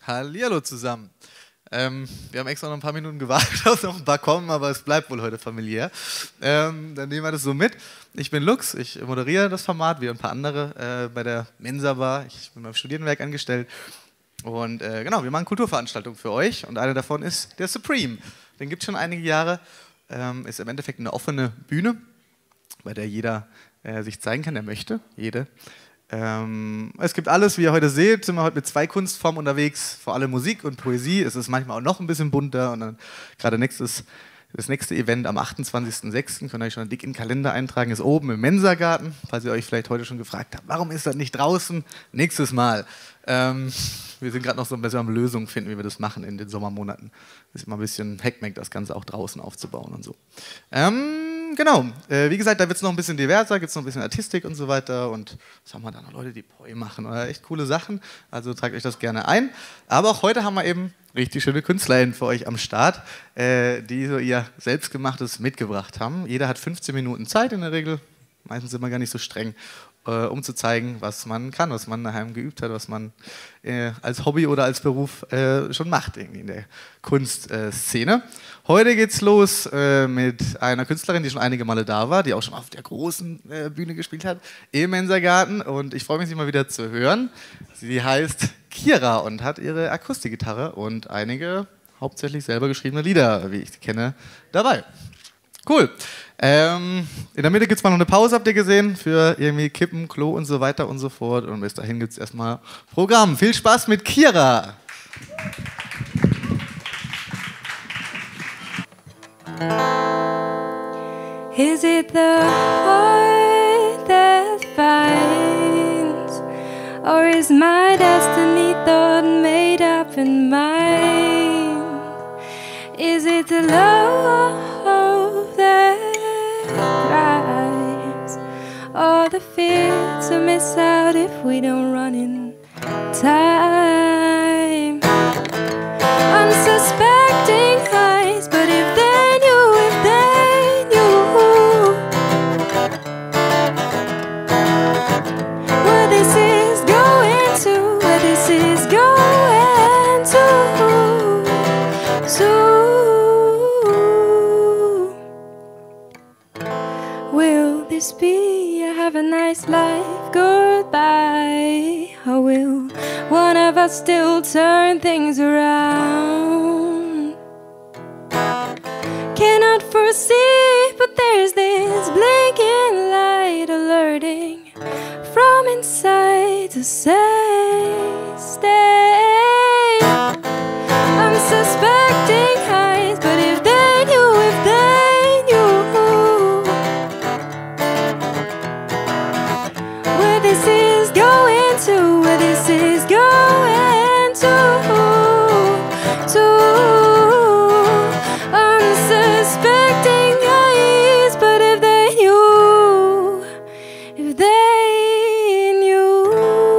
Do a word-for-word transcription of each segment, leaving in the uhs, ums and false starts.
Hallihallo zusammen. Ähm, wir haben extra noch ein paar Minuten gewartet, dass noch ein paar kommen, aber es bleibt wohl heute familiär. Ähm, dann nehmen wir das so mit. Ich bin Lux, ich moderiere das Format, wie ein paar andere äh, bei der Mensa Bar. Ich bin beim Studierendenwerk angestellt. Und äh, genau, wir machen Kulturveranstaltungen für euch und eine davon ist der Supreme. Den gibt es schon einige Jahre. Ähm, ist im Endeffekt eine offene Bühne, bei der jeder äh, sich zeigen kann, der möchte, jede. Ähm, es gibt alles, wie ihr heute seht, sind wir heute mit zwei Kunstformen unterwegs, vor allem Musik und Poesie. Es ist manchmal auch noch ein bisschen bunter und dann gerade nächstes, das nächste Event am achtundzwanzigsten sechsten könnt ihr euch schon dick in den Kalender eintragen, ist oben im Mensagarten, falls ihr euch vielleicht heute schon gefragt habt, warum ist das nicht draußen? Nächstes Mal. Ähm, wir sind gerade noch so ein bisschen am Lösungen finden, wie wir das machen in den Sommermonaten. Ist immer ein bisschen Heckmeck, das Ganze auch draußen aufzubauen und so. Ähm, genau, äh, wie gesagt, da wird es noch ein bisschen diverser, gibt es noch ein bisschen Artistik und so weiter und was haben wir da noch? Leute, die Poi machen oder echt coole Sachen, also tragt euch das gerne ein. Aber auch heute haben wir eben richtig schöne KünstlerInnen für euch am Start, äh, die so ihr Selbstgemachtes mitgebracht haben. Jeder hat fünfzehn Minuten Zeit in der Regel, meistens sind wir gar nicht so streng, äh, um zu zeigen, was man kann, was man daheim geübt hat, was man äh, als Hobby oder als Beruf äh, schon macht irgendwie in der Kunstszene. Heute geht's los äh, mit einer Künstlerin, die schon einige Male da war, die auch schon auf der großen äh, Bühne gespielt hat, im Mensagarten, und ich freue mich, sie mal wieder zu hören. Sie heißt Kira und hat ihre Akustikgitarre und einige hauptsächlich selber geschriebene Lieder, wie ich sie kenne, dabei. Cool. Ähm, in der Mitte gibt es mal noch eine Pause, habt ihr gesehen, für irgendwie Kippen, Klo und so weiter und so fort. Und bis dahin gibt es erstmal Programm. Viel Spaß mit Kira! Is it the heart that finds, or is my destiny thought made up in mind? Is it the love that thrives, or the fear to miss out if we don't run in time? Unsuspecting eyes, but if they knew, if they knew where this is going to, where this is going to, so will this be a have a nice life goodbye, or will one of us still turn things around? Cannot foresee, but there's this blinking light alerting from inside to say stay. I'm suspecting eyes, but if they knew, if they knew where this is going to, where this is going to, to unsuspecting eyes, but if they knew, if they knew.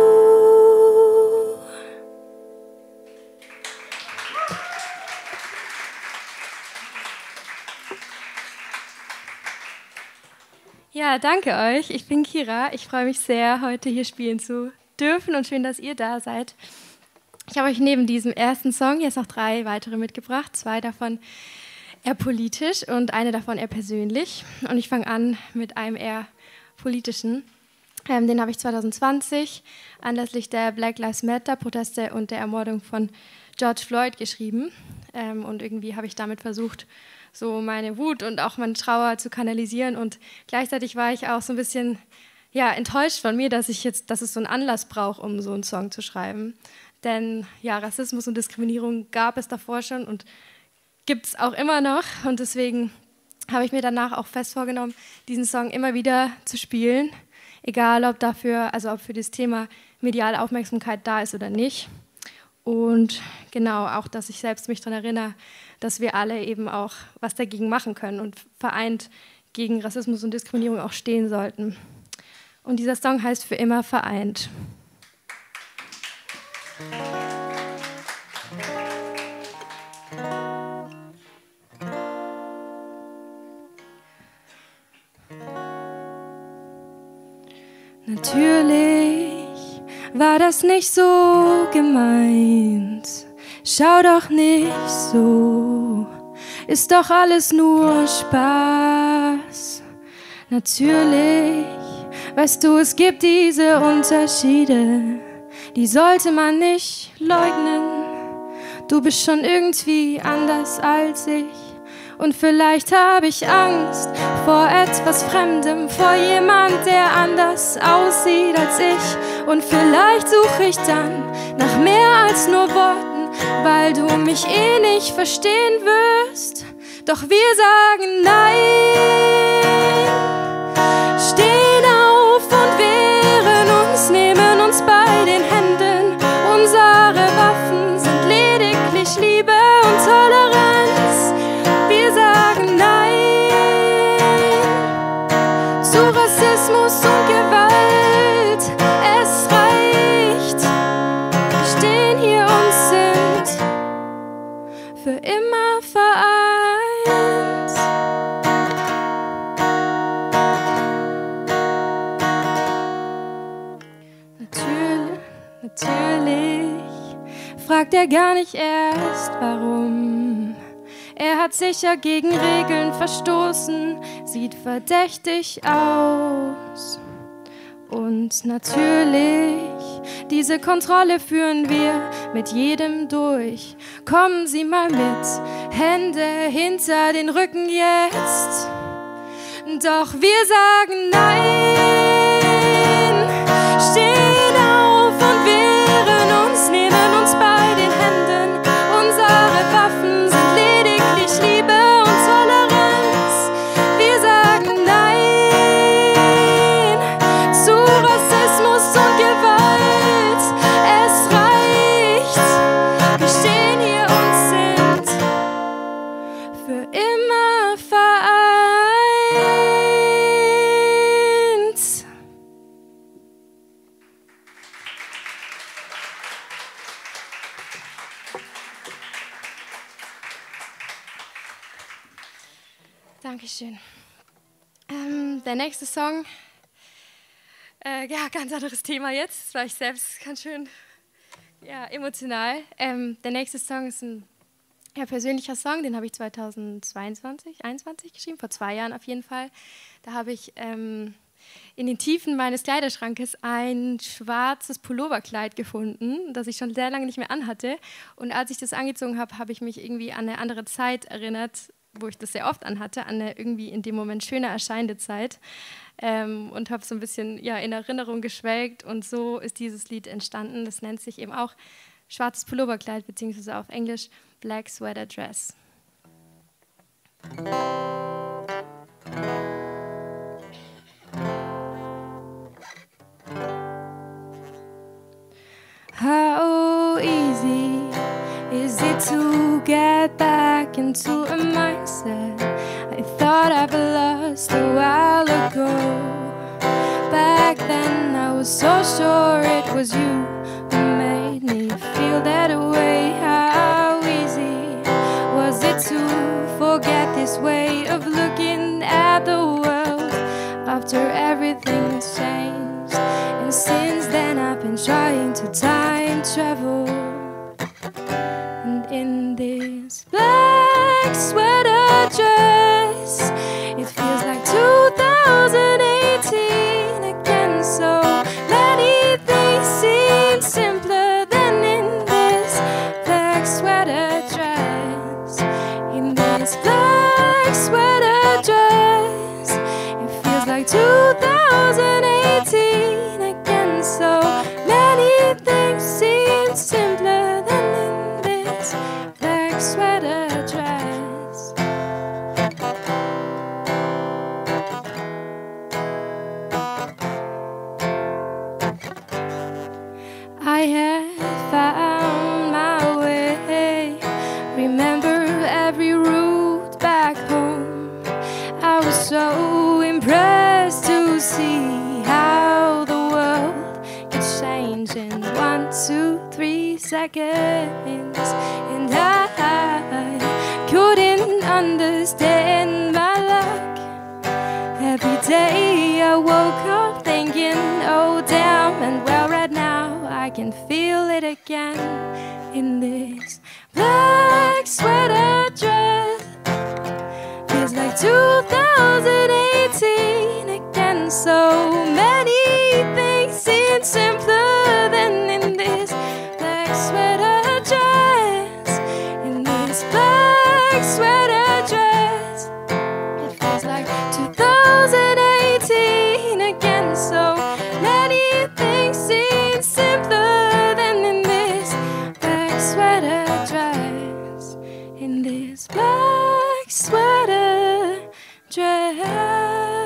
Ja, danke euch. Ich bin Kira. Ich freue mich sehr, heute hier spielen zu dürfen und schön, dass ihr da seid. Ich habe euch neben diesem ersten Song jetzt noch drei weitere mitgebracht. Zwei davon eher politisch und eine davon eher persönlich. Und ich fange an mit einem eher politischen. Ähm, den habe ich zwanzig zwanzig anlässlich der Black Lives Matter-Proteste und der Ermordung von George Floyd geschrieben. Ähm, und irgendwie habe ich damit versucht, so meine Wut und auch meine Trauer zu kanalisieren. Und gleichzeitig war ich auch so ein bisschen ja, enttäuscht von mir, dass ich jetzt, dass es so einen Anlass braucht, um so einen Song zu schreiben. Denn ja, Rassismus und Diskriminierung gab es davor schon und gibt es auch immer noch. Und deswegen habe ich mir danach auch fest vorgenommen, diesen Song immer wieder zu spielen. Egal, ob dafür, also ob für das Thema mediale Aufmerksamkeit da ist oder nicht. Und genau, auch, dass ich selbst mich daran erinnere, dass wir alle eben auch was dagegen machen können und vereint gegen Rassismus und Diskriminierung auch stehen sollten. Und dieser Song heißt Für immer vereint. Natürlich war das nicht so gemeint. Schau doch nicht so, ist doch alles nur Spaß. Natürlich, weißt du, es gibt diese Unterschiede, die sollte man nicht leugnen. Du bist schon irgendwie anders als ich und vielleicht habe ich Angst vor etwas Fremdem, vor jemand, der anders aussieht als ich. Und vielleicht suche ich dann nach mehr als nur Worten, weil du mich eh nicht verstehen wirst. Doch wir sagen nein, stehen auf und wehren uns, nehmen uns bei den Händen. Unsere Waffen sind lediglich Liebe und Toleranz. Wir sagen nein zu Rassismus und Gewalt. Es reicht, wir stehen hier und sind für immer vereint. Natürlich, natürlich fragt er gar nicht erst, warum. Er hat sicher gegen Regeln verstoßen, sieht verdächtig aus. Und natürlich, diese Kontrolle führen wir mit jedem durch. Kommen Sie mal mit, Hände hinter den Rücken jetzt. Doch wir sagen nein, stehen auf und wehren uns, nehmen uns bei den Händen. Unsere Waffen sind lediglich Liebe und Toleranz. Wir sagen nein zu Rassismus und Gewalt. Es reicht, wir stehen hier und sind für immer vereint. Dankeschön. Ähm, der nächste Song, äh, ja, ganz anderes Thema jetzt. Das war ich selbst ganz schön ja, emotional. Ähm, der nächste Song ist ein ja, persönlicher Song, den habe ich zweitausendzweiundzwanzig, einundzwanzig geschrieben, vor zwei Jahren auf jeden Fall. Da habe ich ähm, in den Tiefen meines Kleiderschrankes ein schwarzes Pulloverkleid gefunden, das ich schon sehr lange nicht mehr anhatte. Und als ich das angezogen habe, habe ich mich irgendwie an eine andere Zeit erinnert, wo ich das sehr oft anhatte, an eine irgendwie in dem Moment schöner erscheinende Zeit. Ähm, und habe so ein bisschen ja, in Erinnerung geschwelgt. Und so ist dieses Lied entstanden. Das nennt sich eben auch Schwarzes Pulloverkleid, beziehungsweise auf Englisch Black Sweater Dress. How easy is it to get back into a mindset I thought I've lost a while ago? Back then I was so sure it was you who made me feel that way. How easy was it to forget this way of looking at the world after everything's changed? And since then I've been trying to time travel. And in this black sweater dress, it feels like two thousand eighteen again. So many things seem simpler than in this black sweater dress. In this black sweater dress, it feels like two thousand eighteen again. So many things seem simpler than in this black sweater dress. I have found my way, remember every route back home. I was so impressed to see how the world could change in one, two, three seconds. And I couldn't understand my luck. Every day I woke up thinking, oh damn, and well right now I can feel it again. in this black sweater dress. Feels like two thousand eighteen again. So many things seem simpler than in this black sweater dress. In this black sweater dress. It feels like two thousand eighteen again. So many things seem simpler than in this black sweater dress. In this black sweater dress.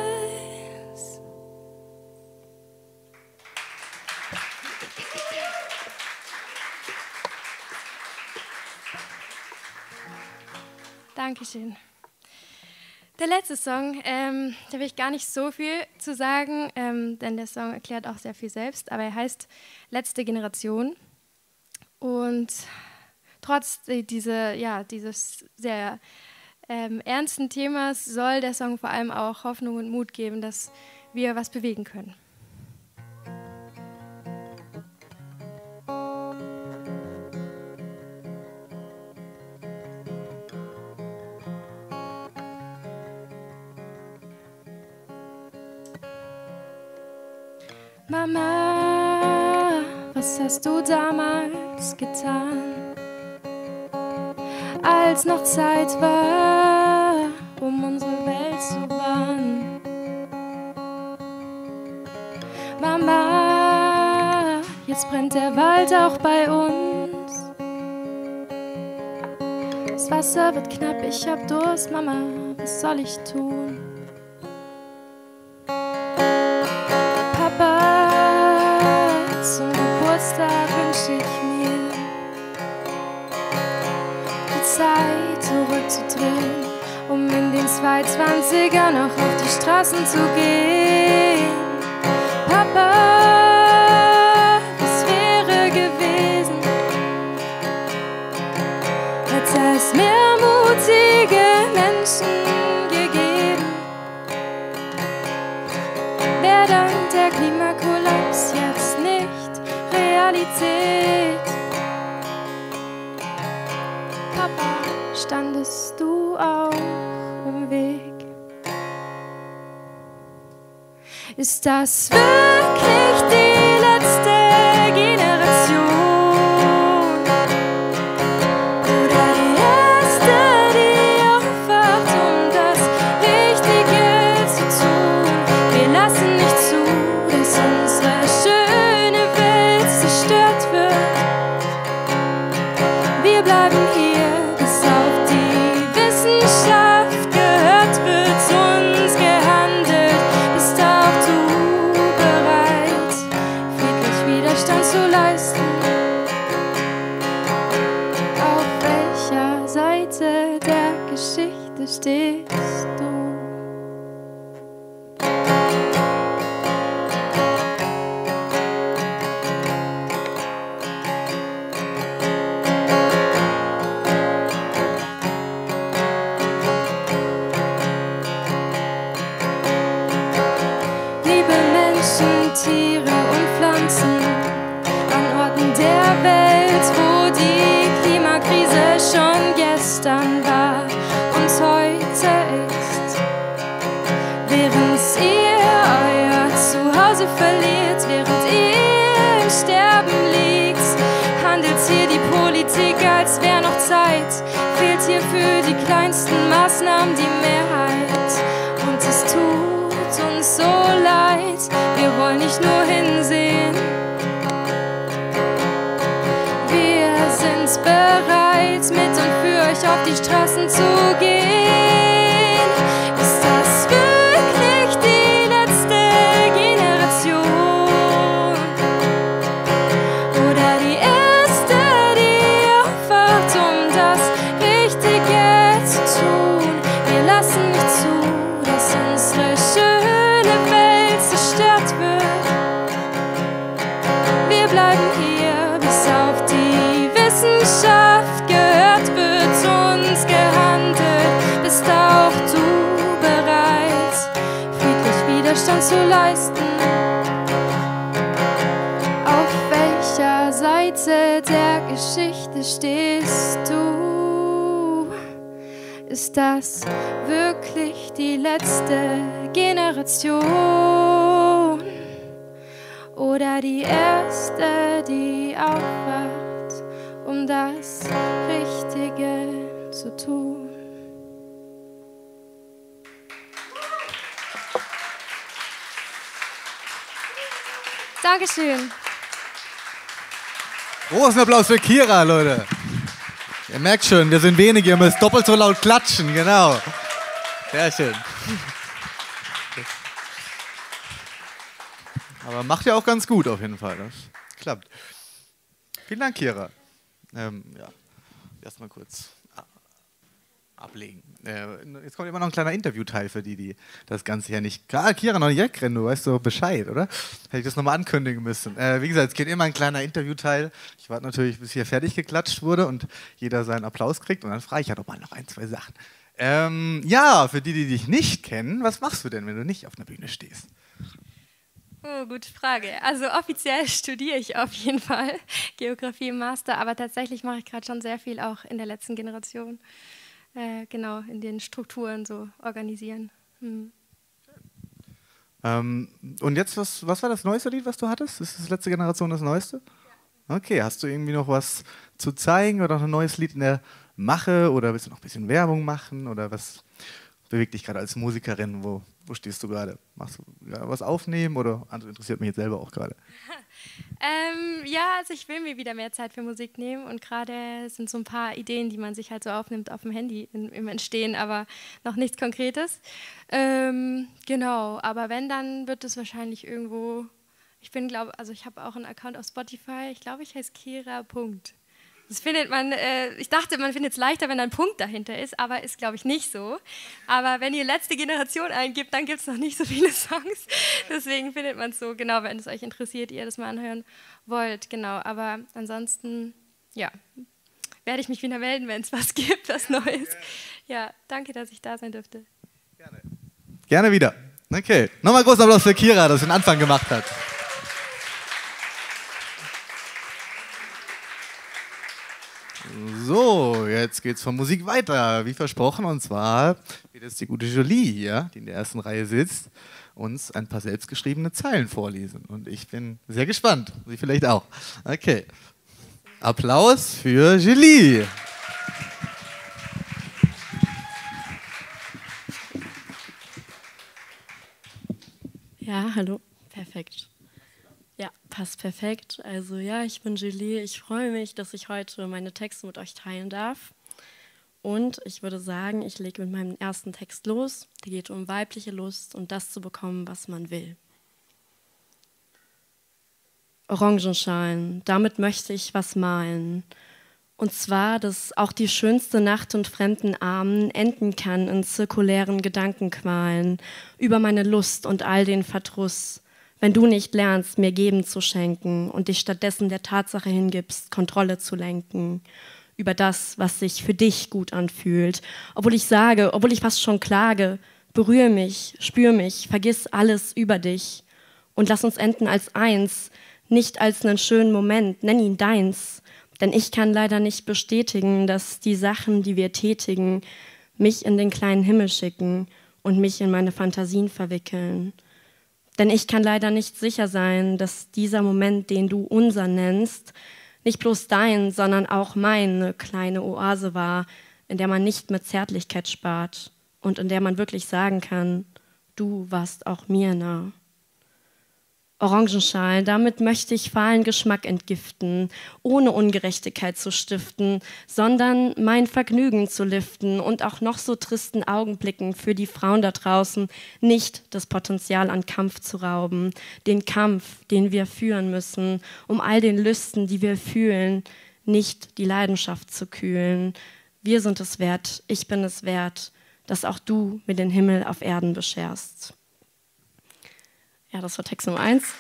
Dankeschön. Der letzte Song, ähm, da will ich gar nicht so viel zu sagen, ähm, denn der Song erklärt auch sehr viel selbst, aber er heißt Letzte Generation. Und trotz diese, ja, dieses sehr ähm, ernsten Themas soll der Song vor allem auch Hoffnung und Mut geben, dass wir was bewegen können. Mama, was hast du damals getan, als noch Zeit war, um unsere Welt zu bahnen? Mama, jetzt brennt der Wald auch bei uns. Das Wasser wird knapp, ich hab Durst. Mama, was soll ich tun? Zum Geburtstag wünsche ich mir, die Zeit zurückzudrehen, um in den zweihundertzwanzigern noch auf die Straßen zu gehen. Papa, was wäre gewesen, hätte es mehr mutige Menschen gegeben? Wäre dann der Klimakollaps jetzt nicht Realität? Papa, standest du auch im Weg? Ist das wirklich die letzte Generation? Oder die erste, die aufwacht, um das Richtige zu tun? Wir lassen nicht zu, dass unsere schöne Welt zerstört wird. Wir bleiben hier, bis auf die Wissenschaft gehört wird, uns gehandelt. Bist auch du bereit, friedlich Widerstand zu leisten? Auf welcher Seite der Geschichte stehst du? Tiere und Pflanzen an Orten der Welt, wo die Klimakrise schon gestern war und heute ist. Während ihr euer Zuhause verliert, während ihr im Sterben liegt, handelt hier die Politik, als wäre noch Zeit. Fehlt hier für die kleinsten Maßnahmen die Mehrheit. Und es tut uns so leid, wir wollen nicht nur hinsehen. Wir sind bereit, mit und für euch auf die Straßen zu gehen. Ist das wirklich die letzte Generation? Oder die erste, die aufwacht, um das Richtige zu tun? Wir lassen nicht zu, dass unsere schöne Welt zerstört wird. Wir bleiben hier, bis auf die Wissenschaft gehört wird, uns gehandelt. Bist auch du bereit, friedlich Widerstand zu leisten? Auf welcher Seite Spitze der Geschichte stehst du. Ist das wirklich die letzte Generation? Oder die erste, die aufwacht, um das Richtige zu tun? Dankeschön. Großen Applaus für Kira, Leute. Ihr merkt schon, wir sind wenige, ihr müsst doppelt so laut klatschen, genau. Sehr schön. Aber macht ja auch ganz gut auf jeden Fall, das klappt. Vielen Dank, Kira. Ähm, ja, erstmal kurz ablegen. Äh, jetzt kommt immer noch ein kleiner Interviewteil für die, die das Ganze hier nicht... Ah, Kira, noch nicht wegrennen, du weißt doch Bescheid, oder? Hätte ich das nochmal ankündigen müssen. Äh, wie gesagt, es geht immer ein kleiner Interviewteil. Ich warte natürlich, bis hier fertig geklatscht wurde und jeder seinen Applaus kriegt und dann frage ich ja doch mal noch ein, zwei Sachen. Ähm, ja, für die, die dich nicht kennen, was machst du denn, wenn du nicht auf einer Bühne stehst? Oh, gute Frage. Also offiziell studiere ich auf jeden Fall Geografie im Master, aber tatsächlich mache ich gerade schon sehr viel auch in der letzten Generation. Äh, genau, in den Strukturen so organisieren. Hm. Ähm, und jetzt, was, was war das neueste Lied, was du hattest? Ist das letzte Generation das neueste? Ja. Okay, hast du irgendwie noch was zu zeigen oder noch ein neues Lied in der Mache oder willst du noch ein bisschen Werbung machen oder was bewegt dich gerade als Musikerin? Wo, wo stehst du gerade? Machst du ja, was aufnehmen oder also interessiert mich jetzt selber auch gerade? Ähm, ja, also ich will mir wieder mehr Zeit für Musik nehmen und gerade sind so ein paar Ideen, die man sich halt so aufnimmt auf dem Handy in, im Entstehen, aber noch nichts Konkretes. Ähm, genau, aber wenn, dann wird es wahrscheinlich irgendwo, ich bin, glaube, also ich habe auch einen Account auf Spotify, ich glaube, ich heiße Kira. Punkt. Das findet man, äh, ich dachte, man findet es leichter, wenn ein Punkt dahinter ist, aber ist, glaube ich, nicht so. Aber wenn ihr letzte Generation eingibt, dann gibt es noch nicht so viele Songs. Deswegen findet man es so, genau, wenn es euch interessiert, ihr das mal anhören wollt. Genau, aber ansonsten, ja, werde ich mich wieder melden, wenn es was gibt, was Neues. Ja, danke, dass ich da sein durfte. Gerne. Gerne wieder. Okay, nochmal großen Applaus für Kira, dass sie den Anfang gemacht hat. So, jetzt geht's von Musik weiter, wie versprochen, und zwar wird jetzt die gute Julie hier, die in der ersten Reihe sitzt, uns ein paar selbstgeschriebene Zeilen vorlesen. Und ich bin sehr gespannt, Sie vielleicht auch. Okay, Applaus für Julie. Ja, hallo, perfekt. Ja, passt perfekt. Also ja, ich bin Julie. Ich freue mich, dass ich heute meine Texte mit euch teilen darf. Und ich würde sagen, ich lege mit meinem ersten Text los. Der geht um weibliche Lust und das zu bekommen, was man will. Orangenschalen, damit möchte ich was malen. Und zwar, dass auch die schönste Nacht und fremden Armen enden kann in zirkulären Gedankenqualen über meine Lust und all den Verdruss. Wenn du nicht lernst, mir Geben zu schenken und dich stattdessen der Tatsache hingibst, Kontrolle zu lenken über das, was sich für dich gut anfühlt. Obwohl ich sage, obwohl ich fast schon klage, berühre mich, spür mich, vergiss alles über dich und lass uns enden als eins, nicht als einen schönen Moment, nenn ihn deins. Denn ich kann leider nicht bestätigen, dass die Sachen, die wir tätigen, mich in den kleinen Himmel schicken und mich in meine Fantasien verwickeln. Denn ich kann leider nicht sicher sein, dass dieser Moment, den du unser nennst, nicht bloß dein, sondern auch meine kleine Oase war, in der man nicht mit Zärtlichkeit spart und in der man wirklich sagen kann, du warst auch mir nah. Orangenschalen, damit möchte ich fahlen Geschmack entgiften, ohne Ungerechtigkeit zu stiften, sondern mein Vergnügen zu liften und auch noch so tristen Augenblicken für die Frauen da draußen nicht das Potenzial an Kampf zu rauben, den Kampf, den wir führen müssen, um all den Lüsten, die wir fühlen, nicht die Leidenschaft zu kühlen. Wir sind es wert, ich bin es wert, dass auch du mir den Himmel auf Erden bescherst. Ja, das war Text Nummer eins.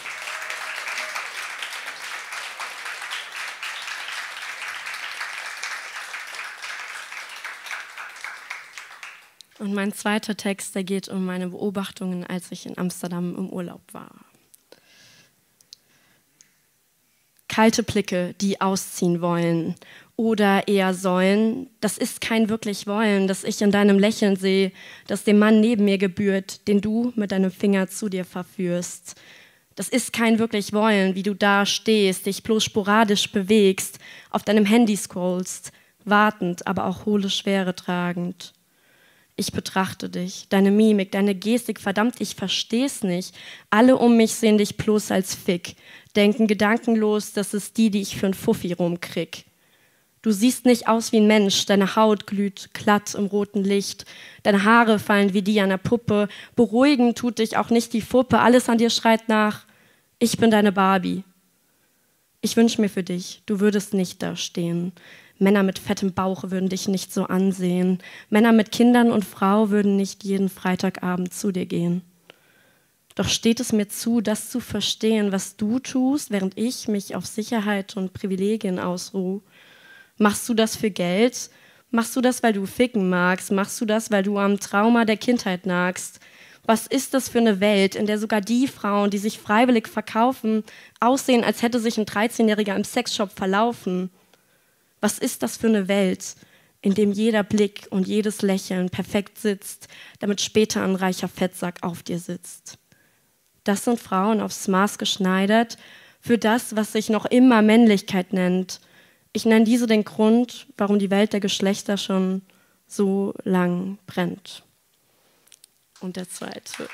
Und mein zweiter Text, der geht um meine Beobachtungen, als ich in Amsterdam im Urlaub war. kalte Blicke, die ausziehen wollen oder eher sollen. Das ist kein wirklich Wollen, das ich in deinem Lächeln sehe, das dem Mann neben mir gebührt, den du mit deinem Finger zu dir verführst. Das ist kein wirklich Wollen, wie du da stehst, dich bloß sporadisch bewegst, auf deinem Handy scrollst, wartend, aber auch hohle Schwere tragend. Ich betrachte dich, deine Mimik, deine Gestik, verdammt, ich versteh's nicht. Alle um mich sehen dich bloß als Fick, denken gedankenlos, das ist die, die ich für einen Fuffi rumkrieg. Du siehst nicht aus wie ein Mensch, deine Haut glüht glatt im roten Licht, deine Haare fallen wie die einer Puppe, beruhigend tut dich auch nicht die Fuppe, alles an dir schreit nach, ich bin deine Barbie. Ich wünsch mir für dich, du würdest nicht da stehen. Männer mit fettem Bauch würden dich nicht so ansehen. Männer mit Kindern und Frau würden nicht jeden Freitagabend zu dir gehen. Doch steht es mir zu, das zu verstehen, was du tust, während ich mich auf Sicherheit und Privilegien ausruhe. Machst du das für Geld? Machst du das, weil du ficken magst? Machst du das, weil du am Trauma der Kindheit nagst? Was ist das für eine Welt, in der sogar die Frauen, die sich freiwillig verkaufen, aussehen, als hätte sich ein dreizehnjähriger im Sexshop verlaufen? Was ist das für eine Welt, in dem jeder Blick und jedes Lächeln perfekt sitzt, damit später ein reicher Fettsack auf dir sitzt? Das sind Frauen aufs Maß geschneidert für das, was sich noch immer Männlichkeit nennt. Ich nenne diese den Grund, warum die Welt der Geschlechter schon so lang brennt. Und der zweite.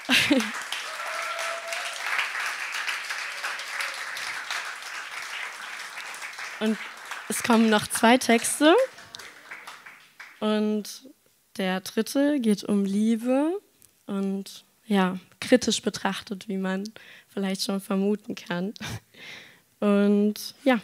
Und es kommen noch zwei Texte. Und der dritte geht um Liebe und ja, kritisch betrachtet, wie man vielleicht schon vermuten kann. Und ja,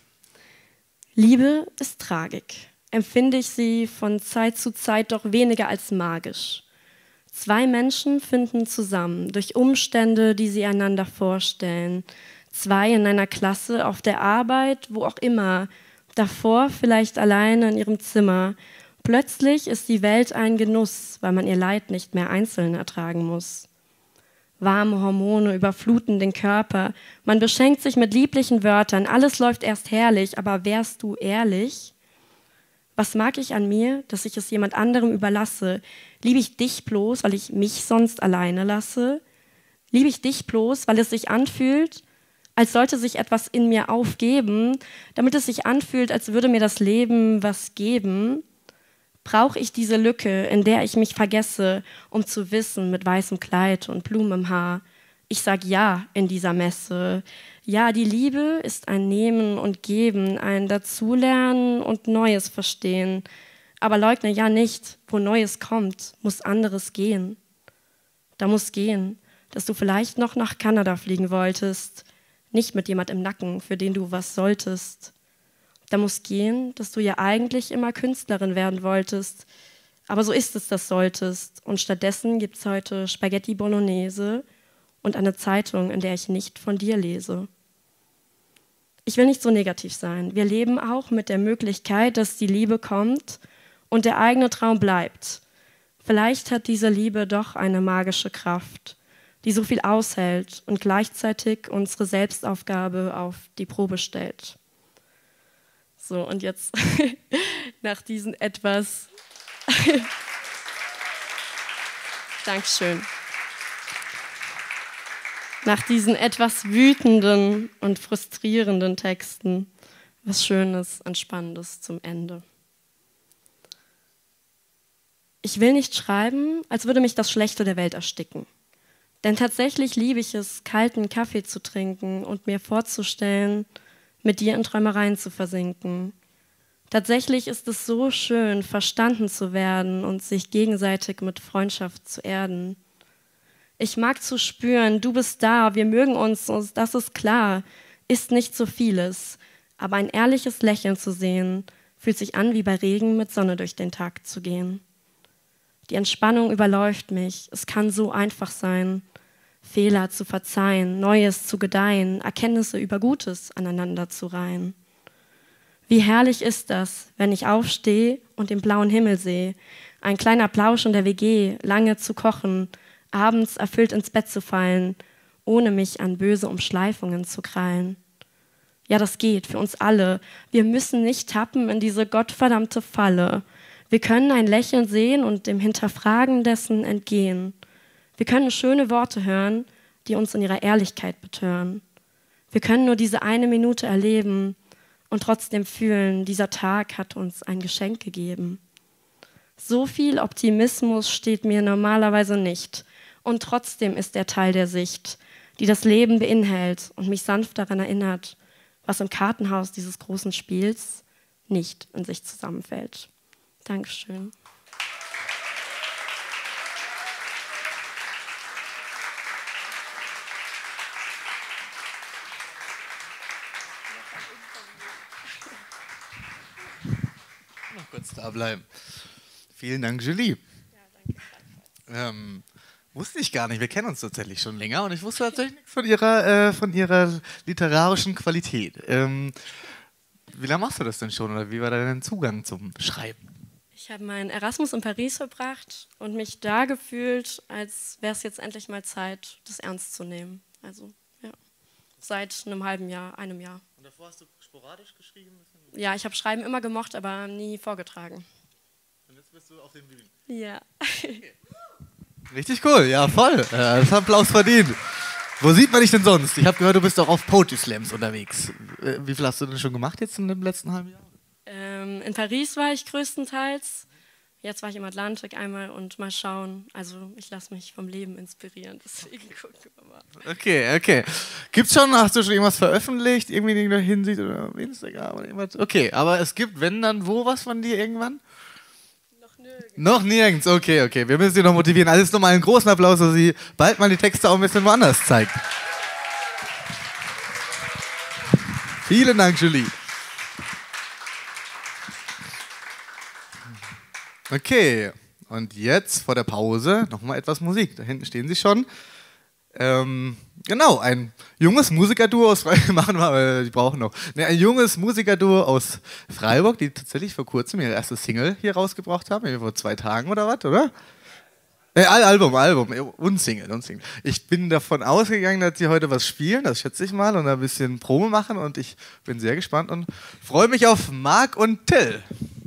Liebe ist Tragik. Empfinde ich sie von Zeit zu Zeit doch weniger als magisch. Zwei Menschen finden zusammen durch Umstände, die sie einander vorstellen. Zwei in einer Klasse, auf der Arbeit, wo auch immer. Davor vielleicht alleine in ihrem Zimmer. Plötzlich ist die Welt ein Genuss, weil man ihr Leid nicht mehr einzeln ertragen muss. Warme Hormone überfluten den Körper. Man beschenkt sich mit lieblichen Wörtern. Alles läuft erst herrlich, aber wärst du ehrlich? Was mag ich an mir, dass ich es jemand anderem überlasse? Liebe ich dich bloß, weil ich mich sonst alleine lasse? Liebe ich dich bloß, weil es sich anfühlt, als sollte sich etwas in mir aufgeben, damit es sich anfühlt, als würde mir das Leben was geben? Brauche ich diese Lücke, in der ich mich vergesse, um zu wissen, mit weißem Kleid und Blumen im Haar? Ich sag ja in dieser Messe. Ja, die Liebe ist ein Nehmen und Geben, ein Dazulernen und Neues verstehen. Aber leugne ja nicht, wo Neues kommt, muss anderes gehen. Da muss gehen, dass du vielleicht noch nach Kanada fliegen wolltest, nicht mit jemand im Nacken, für den du was solltest. Da muss gehen, dass du ja eigentlich immer Künstlerin werden wolltest, aber so ist es, das solltest. Und stattdessen gibt's heute Spaghetti Bolognese und eine Zeitung, in der ich nicht von dir lese. Ich will nicht so negativ sein. Wir leben auch mit der Möglichkeit, dass die Liebe kommt und der eigene Traum bleibt. Vielleicht hat diese Liebe doch eine magische Kraft, die so viel aushält und gleichzeitig unsere Selbstaufgabe auf die Probe stellt. So, und jetzt nach diesen etwas... Dankeschön. Nach diesen etwas wütenden und frustrierenden Texten was Schönes, Entspannendes zum Ende. Ich will nicht schreiben, als würde mich das Schlechte der Welt ersticken. Denn tatsächlich liebe ich es, kalten Kaffee zu trinken und mir vorzustellen, mit dir in Träumereien zu versinken. Tatsächlich ist es so schön, verstanden zu werden und sich gegenseitig mit Freundschaft zu erden. Ich mag zu spüren, du bist da, wir mögen uns, und das ist klar, ist nicht so vieles. Aber ein ehrliches Lächeln zu sehen, fühlt sich an, wie bei Regen mit Sonne durch den Tag zu gehen. Die Entspannung überläuft mich, es kann so einfach sein, Fehler zu verzeihen, Neues zu gedeihen, Erkenntnisse über Gutes aneinander zu reihen. Wie herrlich ist das, wenn ich aufstehe und den blauen Himmel sehe, ein kleiner Plausch in der W G, lange zu kochen, abends erfüllt ins Bett zu fallen, ohne mich an böse Umschleifungen zu krallen. Ja, das geht für uns alle. Wir müssen nicht tappen in diese gottverdammte Falle. Wir können ein Lächeln sehen und dem Hinterfragen dessen entgehen. Wir können schöne Worte hören, die uns in ihrer Ehrlichkeit betören. Wir können nur diese eine Minute erleben und trotzdem fühlen, dieser Tag hat uns ein Geschenk gegeben. So viel Optimismus steht mir normalerweise nicht. Und trotzdem ist er Teil der Sicht, die das Leben beinhält und mich sanft daran erinnert, was im Kartenhaus dieses großen Spiels nicht in sich zusammenfällt. Dankeschön. Noch kurz da bleiben. Vielen Dank, Julie. Ja, danke. Ähm, wusste ich gar nicht. Wir kennen uns tatsächlich schon länger und ich wusste tatsächlich nichts von ihrer, äh, von ihrer literarischen Qualität. Ähm, wie lange machst du das denn schon oder wie war dein Zugang zum Schreiben? Ich habe meinen Erasmus in Paris verbracht und mich da gefühlt, als wäre es jetzt endlich mal Zeit, das ernst zu nehmen. Also, ja, seit einem halben Jahr, einem Jahr. Und davor hast du sporadisch geschrieben? Ja, ich habe Schreiben immer gemocht, aber nie vorgetragen. Und jetzt bist du auf den Bühnen. Ja. Okay. Richtig cool, ja voll. Äh, das hat Applaus verdient. Wo sieht man dich denn sonst? Ich habe gehört, du bist auch auf Poetry Slams unterwegs. Äh, wie viel hast du denn schon gemacht jetzt in dem letzten halben Jahr? Ähm, in Paris war ich größtenteils. Jetzt war ich im Atlantik einmal und mal schauen. Also ich lasse mich vom Leben inspirieren, deswegen gucken wir mal. Okay, okay. Gibt's schon, hast du schon irgendwas veröffentlicht? Irgendwie in der Hinsicht oder auf Instagram oder irgendwas? Okay, aber es gibt, wenn dann wo, was von dir irgendwann? Noch nirgends. Noch nirgends, okay, okay. Wir müssen sie noch motivieren. Alles nochmal einen großen Applaus, dass sie bald mal die Texte auch ein bisschen woanders zeigt. Vielen Dank, Julie. Okay, und jetzt vor der Pause nochmal etwas Musik. Da hinten stehen sie schon. Ähm, genau, ein junges Musikerduo aus Freiburg. Machen wir, aber die brauchen noch. Ne, ein junges Musikerduo aus Freiburg, die tatsächlich vor kurzem ihre erste Single hier rausgebracht haben. Vor zwei Tagen oder was, oder? Äh, Album, Album, und Single, und Single. Ich bin davon ausgegangen, dass sie heute was spielen, das schätze ich mal, und ein bisschen Probe machen. Und ich bin sehr gespannt und freue mich auf Marc und Till.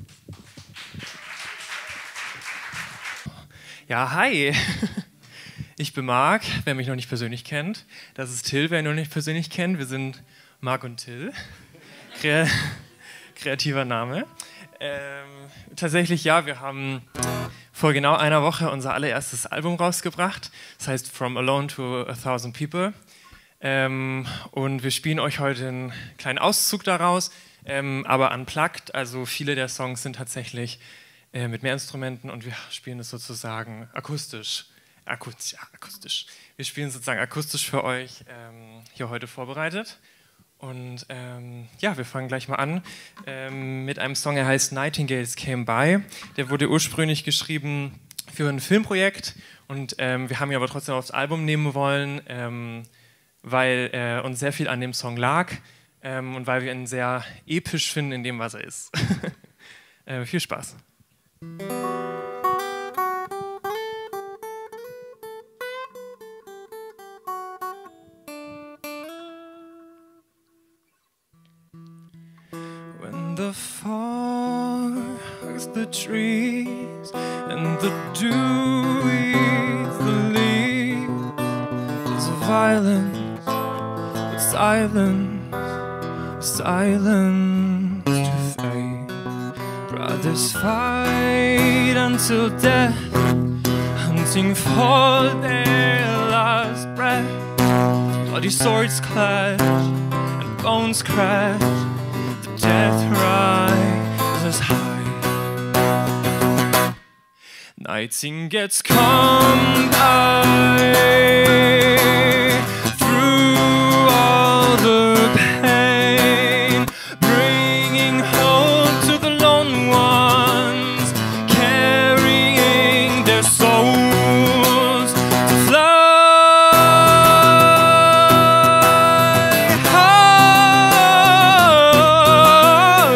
Ja, hi. Ich bin Marc, wer mich noch nicht persönlich kennt. Das ist Till, wer ihn noch nicht persönlich kennt. Wir sind Marc und Till. Kre kreativer Name. Ähm, tatsächlich, ja, wir haben vor genau einer Woche unser allererstes Album rausgebracht. Das heißt From Alone to a Thousand People. Ähm, und wir spielen euch heute einen kleinen Auszug daraus, ähm, aber unplugged. Also viele der Songs sind tatsächlich mit mehr Instrumenten und wir spielen es sozusagen akustisch. Akustisch, ja, akustisch. Wir spielen sozusagen akustisch für euch ähm, hier heute vorbereitet. Und ähm, ja, wir fangen gleich mal an ähm, mit einem Song, der heißt Nightingales Came By. Der wurde ursprünglich geschrieben für ein Filmprojekt und ähm, wir haben ihn aber trotzdem aufs Album nehmen wollen, ähm, weil äh, uns sehr viel an dem Song lag ähm, und weil wir ihn sehr episch finden in dem, was er ist. äh, viel Spaß. When the fogs the trees and the dew eats the leaves, there's violence, but silence, silence to fade. Brothers fight until death, hunting for their last breath. Bloody swords clash and bones crash. The death rises high. Nightingales come by through all the pain, bringing hope to the lone ones, carrying their souls to fly high,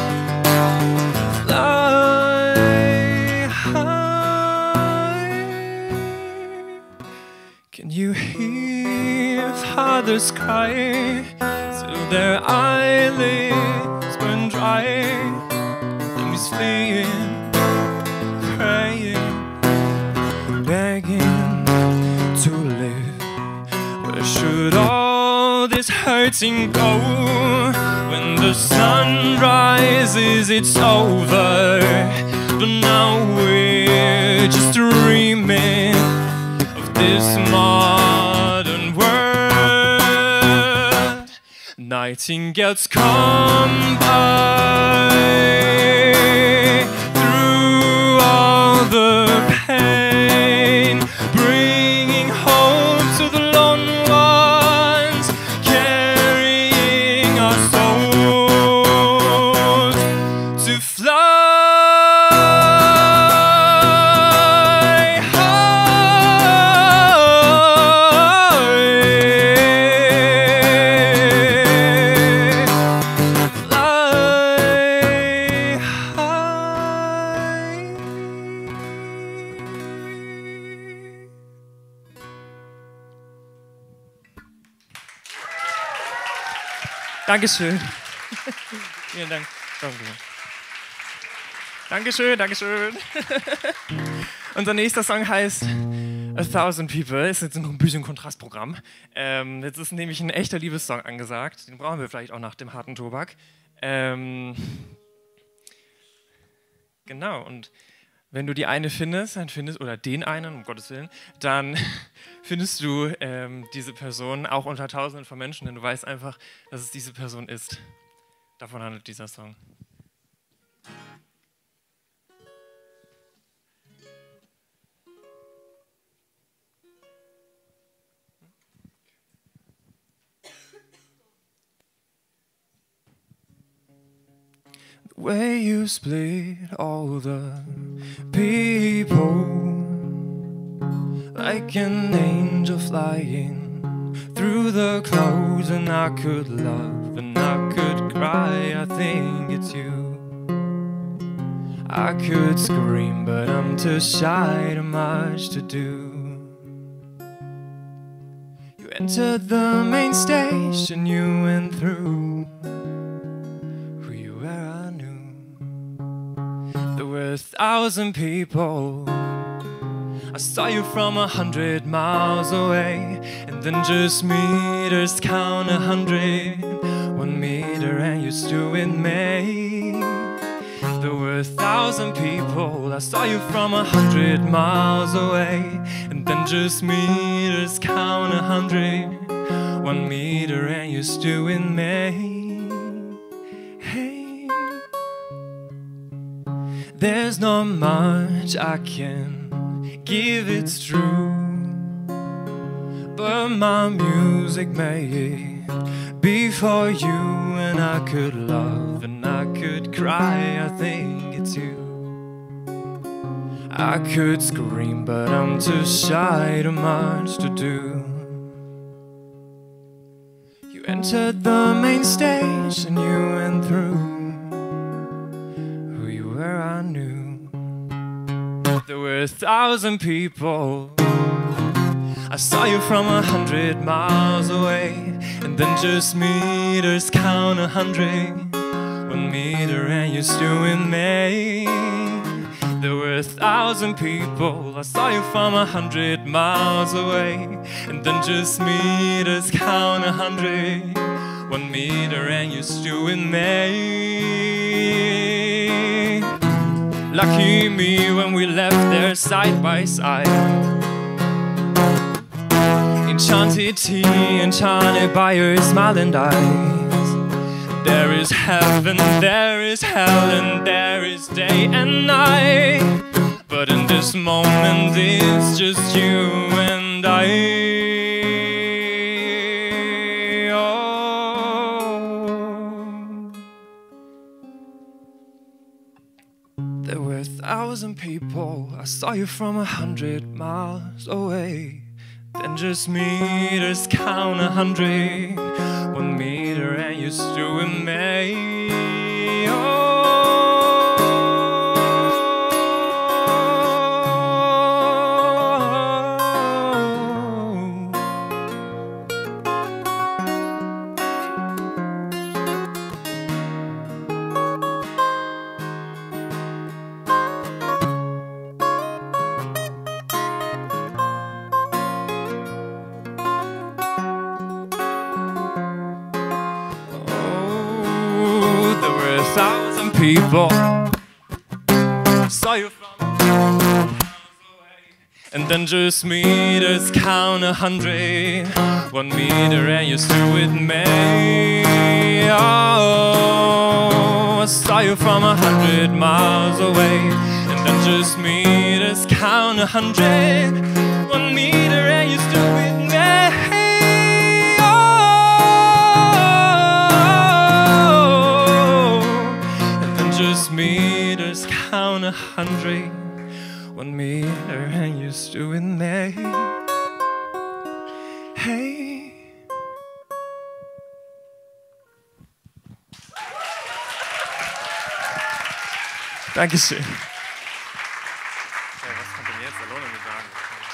fly high. cry till their eyelids burn dry. Them is fleeing, praying, begging to live. Where should all this hurting go? When the sun rises, it's over. But now we're just dreaming of this modern world. Nightingales come by through all the pain, bringing hope to the lone ones, carrying our souls to fly. Dankeschön. Vielen Dank. Dankeschön, Dankeschön. Unser nächster Song heißt A Thousand People. Ist jetzt ein bisschen Kontrastprogramm. Ähm, jetzt ist nämlich ein echter Liebessong angesagt. Den brauchen wir vielleicht auch nach dem harten Tobak. Ähm, genau, und wenn du die eine findest, dann findest, oder den einen, um Gottes Willen, dann findest du ähm, diese Person auch unter Tausenden von Menschen, denn du weißt einfach, dass es diese Person ist. Davon handelt dieser Song. The way you split all the people, like an angel flying through the clouds, and I could love and I could cry. I think it's you. I could scream, but I'm too shy, too much to do. You entered the main station, you went through. Who you were, I knew. There were a thousand people. I saw you from a hundred miles away, and then just meters count a hundred. One meter and you stood with me. There were a thousand people. I saw you from a hundred miles away, and then just meters count a hundred. One meter and you stood with me. Hey, there's not much I can give, it's true, but my music made be for you, and I could love and I could cry. I think it's you. I could scream, but I'm too shy, too much to do. You entered the main stage and you went through. Who you were, I knew. There were a thousand people. I saw you from a hundred miles away, and then just meters count a hundred. One meter and you stood with me. There were a thousand people. I saw you from a hundred miles away, and then just meters count a hundred. One meter and you stood with me. Lucky me when we left there side by side. Enchanted tea, enchanted by your smiling eyes. There is heaven, there is hell, and there is day and night. But in this moment it's just you and I. There were a thousand people. I saw you from a hundred miles away. Then just meters count a hundred. One meter and you stood with me. Oh. thousand people saw you from miles away. And then just meters count a hundred. One meter and you stood with me. Oh, I saw you from a hundred miles away. And then just meters count a hundred. One meter and you stood with me. Oh, and then just meters count a hundred. One meter and you stood with me. Hey. Dankeschön. Ja, was kommt denn jetzt? Alone in the Dark.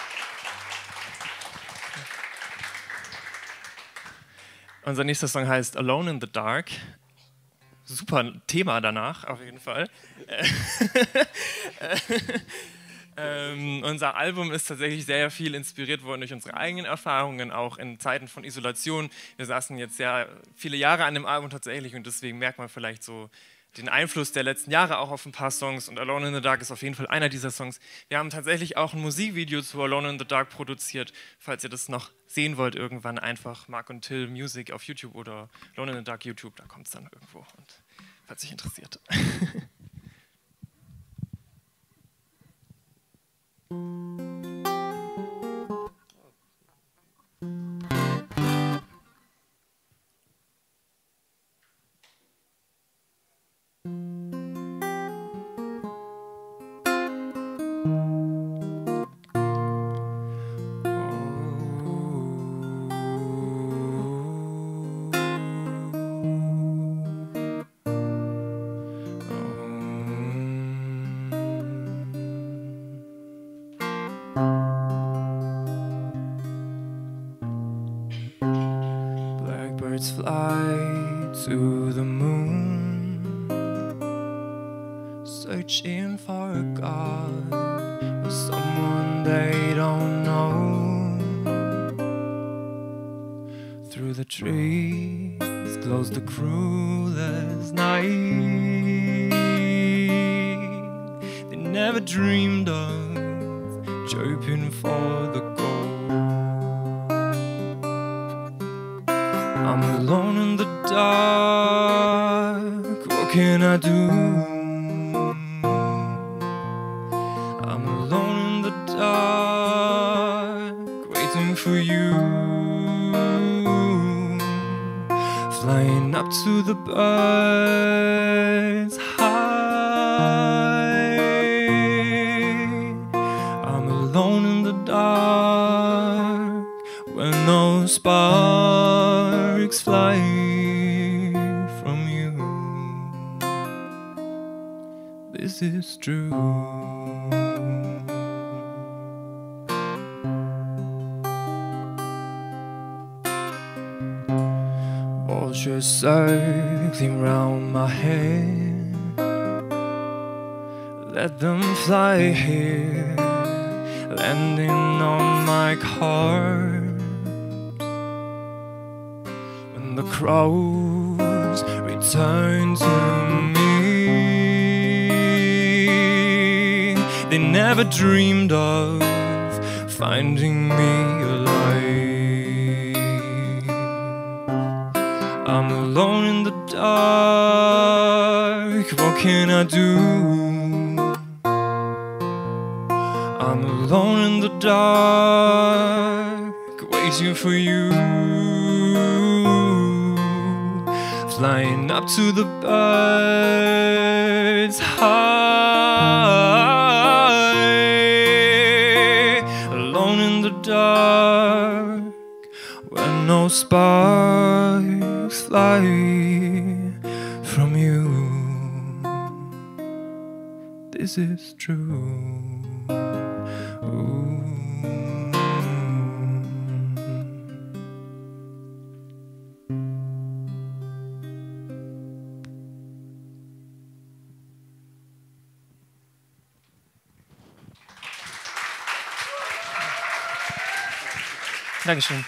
Unser nächster Song heißt Alone in the Dark. Super Thema danach, auf jeden Fall. ähm, unser Album ist tatsächlich sehr viel inspiriert worden durch unsere eigenen Erfahrungen, auch in Zeiten von Isolation. Wir saßen jetzt sehr viele Jahre an dem Album tatsächlich und deswegen merkt man vielleicht so den Einfluss der letzten Jahre auch auf ein paar Songs und Alone in the Dark ist auf jeden Fall einer dieser Songs. Wir haben tatsächlich auch ein Musikvideo zu Alone in the Dark produziert. Falls ihr das noch sehen wollt, irgendwann einfach Mark und Till Music auf YouTube oder Alone in the Dark YouTube, da kommt es dann irgendwo. Und falls euch interessiert. Blackbirds fly to the moon, searching for a God or someone they don't know. Through the trees glows the cruelest night. They never dreamed of chirping for the gold. I'm alone in the dark, what can I do? I'm alone in the dark, waiting for you. Flying up to the birds high. I'm alone in the dark, where no sparks fly from you. This is true. Vultures circling round my head, let them fly here, landing on my car. When the crows return to me, they never dreamed of finding me alive. I'm alone in the dark, what can I do? I'm alone in the dark, waiting for you. Flying up to the birds high. Alone in the dark, where no sparks fly from you. This is true. Ooh. Dankeschön.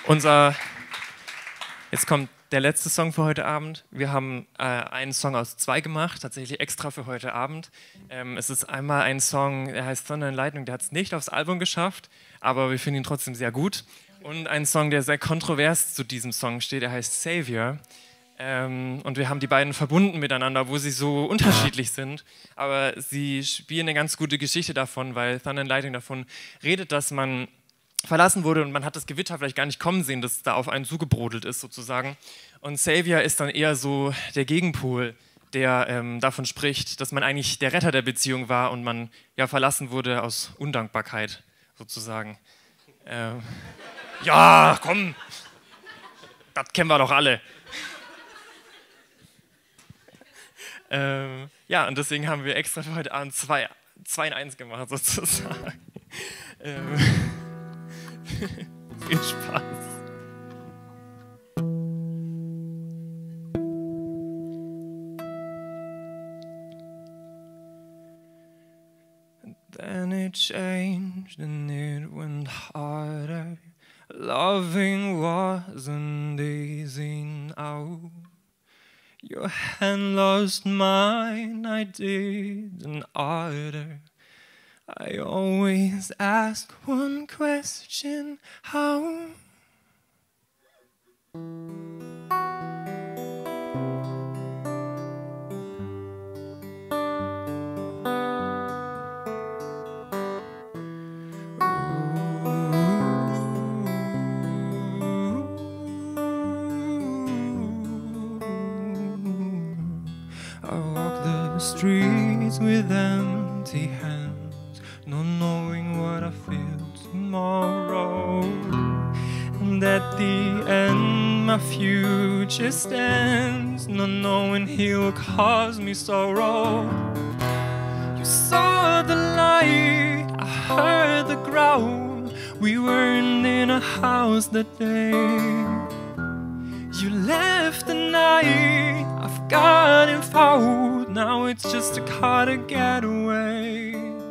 Unser, jetzt kommt der letzte Song für heute Abend. Wir haben äh, einen Song aus zwei gemacht, tatsächlich extra für heute Abend. Ähm, es ist einmal ein Song, der heißt Thunder and Lightning, der hat es nicht aufs Album geschafft, aber wir finden ihn trotzdem sehr gut. Und ein Song, der sehr kontrovers zu diesem Song steht, der heißt Savior. Ähm, und wir haben die beiden verbunden miteinander, wo sie so unterschiedlich sind. Aber sie spielen eine ganz gute Geschichte davon, weil Thunder and Lightning davon redet, dass man verlassen wurde und man hat das Gewitter vielleicht gar nicht kommen sehen, das da auf einen zugebrodelt ist sozusagen. Und Savior ist dann eher so der Gegenpol, der ähm, davon spricht, dass man eigentlich der Retter der Beziehung war und man ja verlassen wurde aus Undankbarkeit sozusagen. Ähm, ja, komm, das kennen wir doch alle. ähm, ja, und deswegen haben wir extra für heute Abend zwei, zwei in eins gemacht sozusagen. ähm, Viel Spaß. Then it changed and it went harder. Loving wasn't easy now. Your hand lost mine, I didn't order. I always ask one question, how? I walk the streets with empty hands, not knowing what I feel tomorrow. And at the end my future stands, not knowing he will cause me sorrow. You saw the light, I heard the growl. We weren't in a house that day. You left the night, I've got him fouled. Now it's just a car to get away.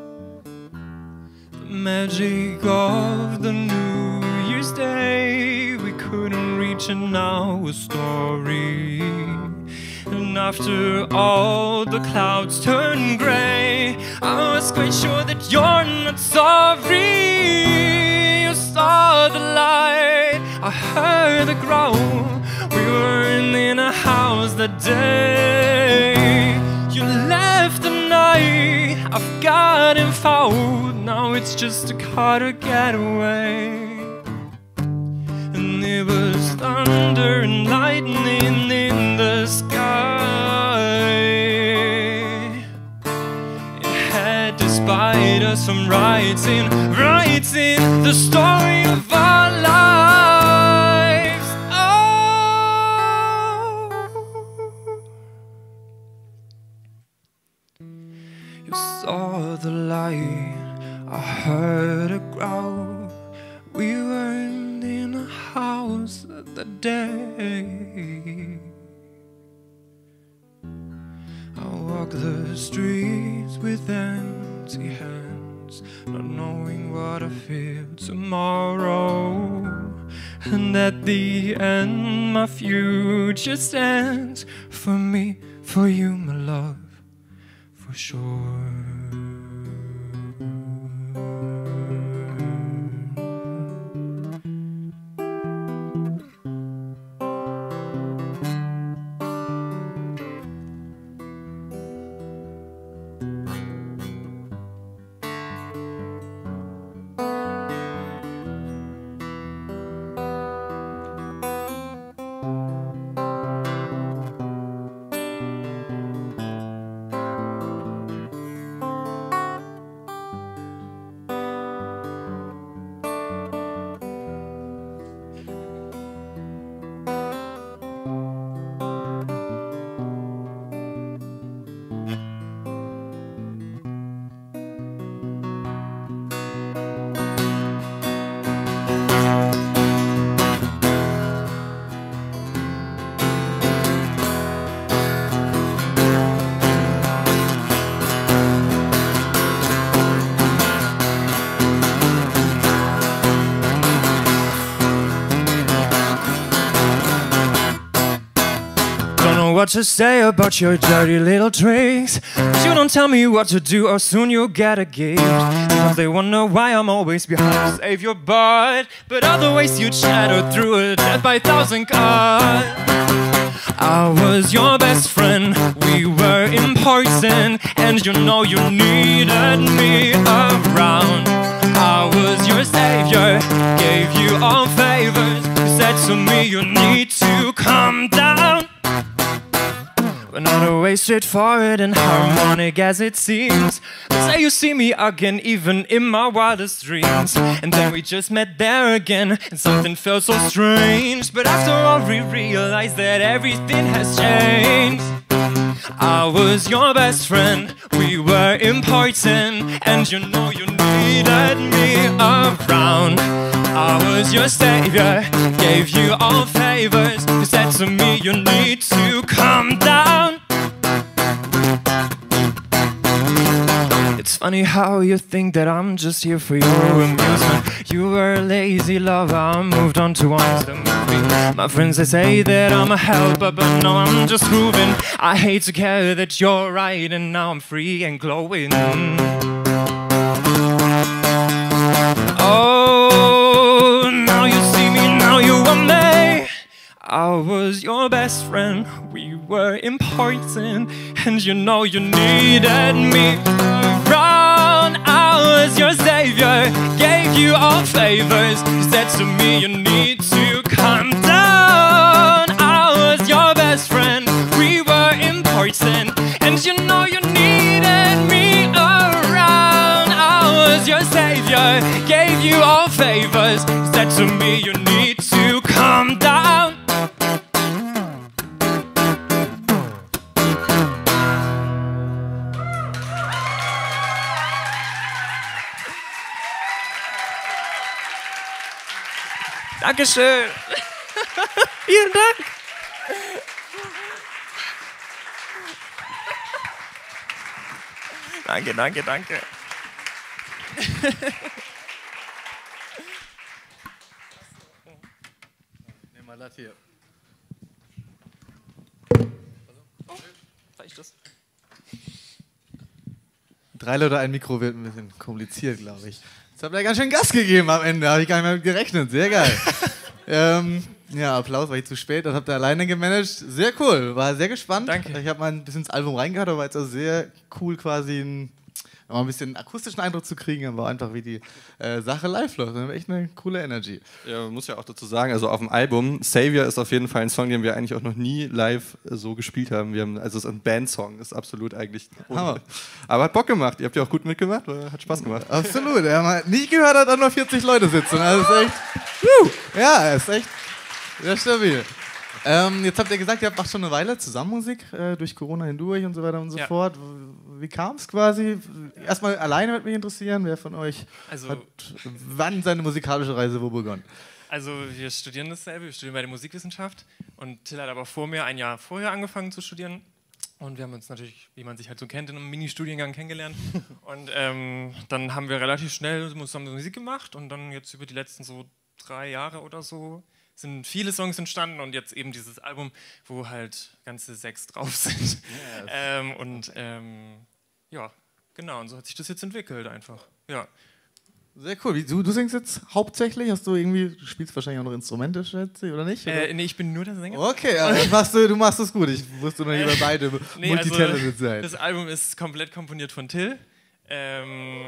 The magic of the New Year's Day, we couldn't reach an hour story. And after all the clouds turned grey, I was quite sure that you're not sorry. You saw the light, I heard the growl. We weren't in a house that day. You left the night, I've got him fouled. Now it's just a car to get away. And it was thunder and lightning in the sky. It had to spite us from writing, writing the story of our lives. Oh, you saw the light, I heard a growl. We weren't in a house that day. I walk the streets with empty hands, not knowing what I feel tomorrow. And at the end my future stands, for me, for you, my love, for sure. what to say about your dirty little tricks. But you don't tell me what to do or soon you'll get a gift. Because they wonder why I'm always behind to save your butt. But other ways you shatter through a death by a thousand cuts. I was your best friend, we were important, and you know you needed me around. I was your savior, gave you all favors. You said to me you need to calm down. But not always straightforward and harmonic as it seems. They say you see me again even in my wildest dreams. And then we just met there again and something felt so strange. But after all we realized that everything has changed. I was your best friend, we were important, and you know you needed me around. I was your savior, gave you all favors. You said to me you need to calm down. It's funny how you think that I'm just here for your amusement. You were a lazy lover, I moved on to watch the movie. My friends, they say that I'm a helper, but no, I'm just proving. I hate to care that you're right, and now I'm free and glowing. Oh, now you see me, now you are me. I was your best friend, we were important, and you know you needed me around. I was your savior, gave you all favors. You said to me you need to calm down. I was your best friend, we were important, and you know you needed me around. I was your savior, gave you all favors. You said to me you need to calm down. Dankeschön. Vielen Dank. Danke, danke, danke. Nimm mal das hier. Oh, zeig ich das? Drei Leute, ein Mikro wird ein bisschen kompliziert, glaube ich. Jetzt habt ihr ganz schön Gas gegeben am Ende, habe ich gar nicht mehr mit gerechnet. Sehr geil. ähm, ja, Applaus, war ich zu spät, das habt ihr alleine gemanagt. Sehr cool, war sehr gespannt. Danke. Ich habe mal ein bisschen ins Album reingehört, aber war jetzt auch sehr cool, quasi ein, mal ein bisschen einen akustischen Eindruck zu kriegen, aber einfach wie die äh, Sache live läuft. Das war echt eine coole Energy. Ja, man muss ja auch dazu sagen, also auf dem Album, Savior ist auf jeden Fall ein Song, den wir eigentlich auch noch nie live äh, so gespielt haben. Wir haben also es ist ein Bandsong, ist absolut eigentlich. Hammer. Aber hat Bock gemacht. Ihr habt ja auch gut mitgemacht, oder? Hat Spaß gemacht. Absolut. Ja, man hat nicht gehört, dass da nur vierzig Leute sitzen. Also ist echt. Woo, ja, ist echt sehr stabil. Ähm, jetzt habt ihr gesagt, ihr habt auch schon eine Weile zusammen Musik, äh, durch Corona hindurch und so weiter und so Ja. fort. Wie kam es quasi? Erstmal alleine würde mich interessieren, wer von euch Also- hat wann seine musikalische Reise wo begonnen? Also wir studieren dasselbe, wir studieren bei der Musikwissenschaft und Till hat aber vor mir ein Jahr vorher angefangen zu studieren und wir haben uns natürlich, wie man sich halt so kennt, in einem Mini-Studiengang kennengelernt und ähm, dann haben wir relativ schnell zusammen Musik gemacht und dann jetzt über die letzten so drei Jahre oder so sind viele Songs entstanden und jetzt eben dieses Album, wo halt ganze sechs drauf sind. Yes. ähm, und ähm, ja, genau, und so hat sich das jetzt entwickelt einfach, ja. Sehr cool. Wie, du, du singst jetzt hauptsächlich? Hast du irgendwie, du spielst wahrscheinlich auch noch Instrumente, schätze ich, oder nicht? Oder? Äh, nee, ich bin nur der Sänger. Okay, also machst du, du machst es gut. Ich wusste nur nicht über beide Nee, multitalented also, sein. das Album ist komplett komponiert von Till. Ähm,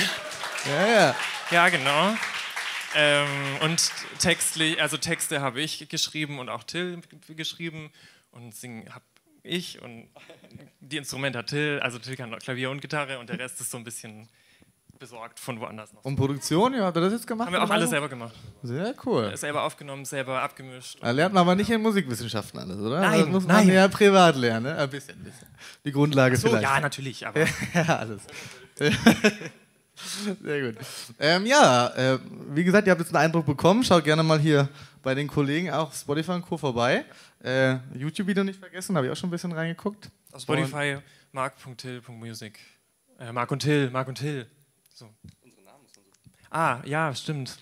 Ja, ja. ja, genau. Ähm, und textlich, also Texte habe ich geschrieben und auch Till geschrieben und singen habe ich und die Instrumente hat Till, also Till kann Klavier und Gitarre und der Rest ist so ein bisschen besorgt von woanders noch. Und Produktion, ja, habt ihr das jetzt gemacht? Haben wir auch im alles Album? selber gemacht. Sehr cool. Selber aufgenommen, selber abgemischt. Da lernt man aber nicht in Musikwissenschaften alles, oder? Nein, das muss man nein. ja privat lernen, ne? Ein bisschen, ein bisschen. Die Grundlage So, vielleicht. ja, natürlich, aber Ja, alles. Sehr gut. Ähm, ja, äh, wie gesagt, ihr habt jetzt einen Eindruck bekommen. Schaut gerne mal hier bei den Kollegen auch Spotify und Co. vorbei. Äh, YouTube-Video nicht vergessen, habe ich auch schon ein bisschen reingeguckt. auf Spotify mark punkt till punkt music. Äh, Mark und Till, Mark und Till. So. Ah, ja, stimmt.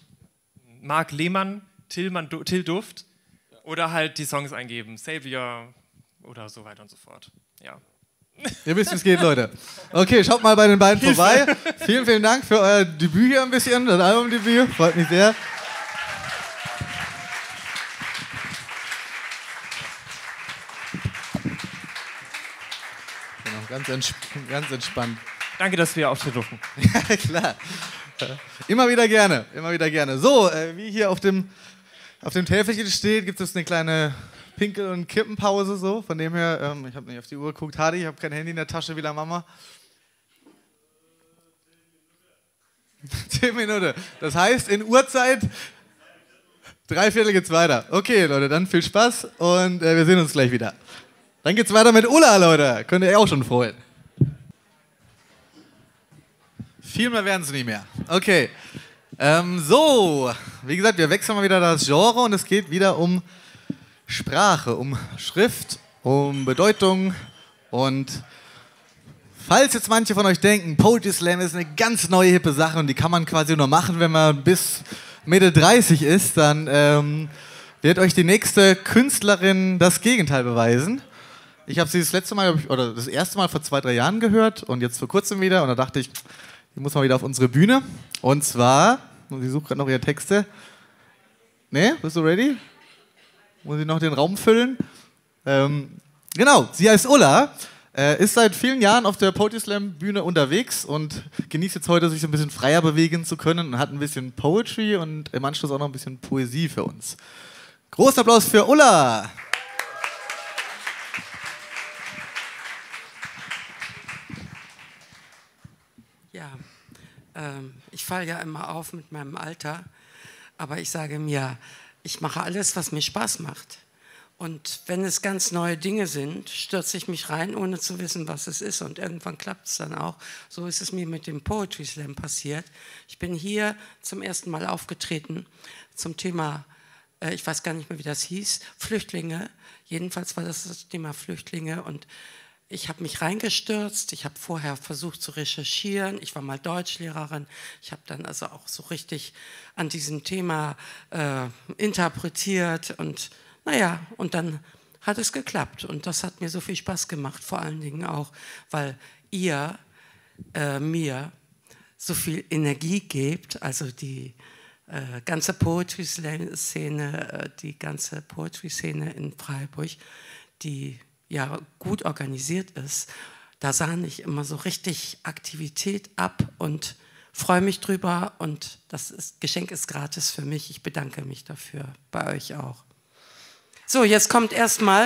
Marc Lehmann, Tillmann, Du- Till Duft. Oder halt die Songs eingeben. Savior, oder so weiter und so fort. Ja. Ihr wisst, wie es geht, Leute. Okay, schaut mal bei den beiden vorbei. Vielen, vielen Dank für euer Debüt hier ein bisschen, das Albumdebüt. Freut mich sehr. Genau, ganz, entsp ganz entspannt. Danke, dass wir auftreten durften. Ja, klar. Immer wieder gerne, immer wieder gerne. So, äh, wie hier auf dem, auf dem Täfelchen steht, gibt es eine kleine Pinkel- und Kippenpause. So. Von dem her, ähm, ich habe nicht auf die Uhr geguckt. Hadi, ich habe kein Handy in der Tasche wie der Mama. Zehn Minuten. Das heißt, in Uhrzeit, drei Viertel geht's weiter. Okay, Leute, dann viel Spaß und äh, wir sehen uns gleich wieder. Dann geht's weiter mit Ulla, Leute. Könnt ihr euch auch schon freuen. Viel mehr werden es nicht mehr. Okay. Ähm, so, wie gesagt, wir wechseln mal wieder das Genre und es geht wieder um Sprache, um Schrift, um Bedeutung. Und falls jetzt manche von euch denken, Poetry Slam ist eine ganz neue, hippe Sache und die kann man quasi nur machen, wenn man bis Mitte dreißig ist, dann ähm, wird euch die nächste Künstlerin das Gegenteil beweisen. Ich habe sie das letzte Mal, oder das erste Mal vor zwei, drei Jahren gehört und jetzt vor kurzem wieder und da dachte ich, ich muss mal wieder auf unsere Bühne. Und zwar, sie sucht gerade noch ihre Texte. Ne, bist du ready? Muss ich noch den Raum füllen? Ähm, genau, sie heißt Ulla, äh, ist seit vielen Jahren auf der Poetry Slam Bühne unterwegs und genießt jetzt heute, sich so ein bisschen freier bewegen zu können und hat ein bisschen Poetry und im Anschluss auch noch ein bisschen Poesie für uns. Großen Applaus für Ulla! Ja, ähm, ich falle ja immer auf mit meinem Alter, aber ich sage mir, ich mache alles, was mir Spaß macht. Und wenn es ganz neue Dinge sind, stürze ich mich rein, ohne zu wissen, was es ist. Und irgendwann klappt es dann auch. So ist es mir mit dem Poetry Slam passiert. Ich bin hier zum ersten Mal aufgetreten zum Thema, äh, ich weiß gar nicht mehr, wie das hieß, Flüchtlinge. Jedenfalls war das das Thema Flüchtlinge und ich habe mich reingestürzt, ich habe vorher versucht zu recherchieren, ich war mal Deutschlehrerin, ich habe dann also auch so richtig an diesem Thema äh, interpretiert und naja, und dann hat es geklappt und das hat mir so viel Spaß gemacht, vor allen Dingen auch, weil ihr äh, mir so viel Energie gebt, also die äh, ganze Poetry-Szene, äh, die ganze Poetry-Szene in Freiburg, die ja gut organisiert ist, da sahne ich immer so richtig Aktivität ab und freue mich drüber und das ist, Geschenk ist gratis für mich. Ich bedanke mich dafür, bei euch auch. So, jetzt kommt erstmal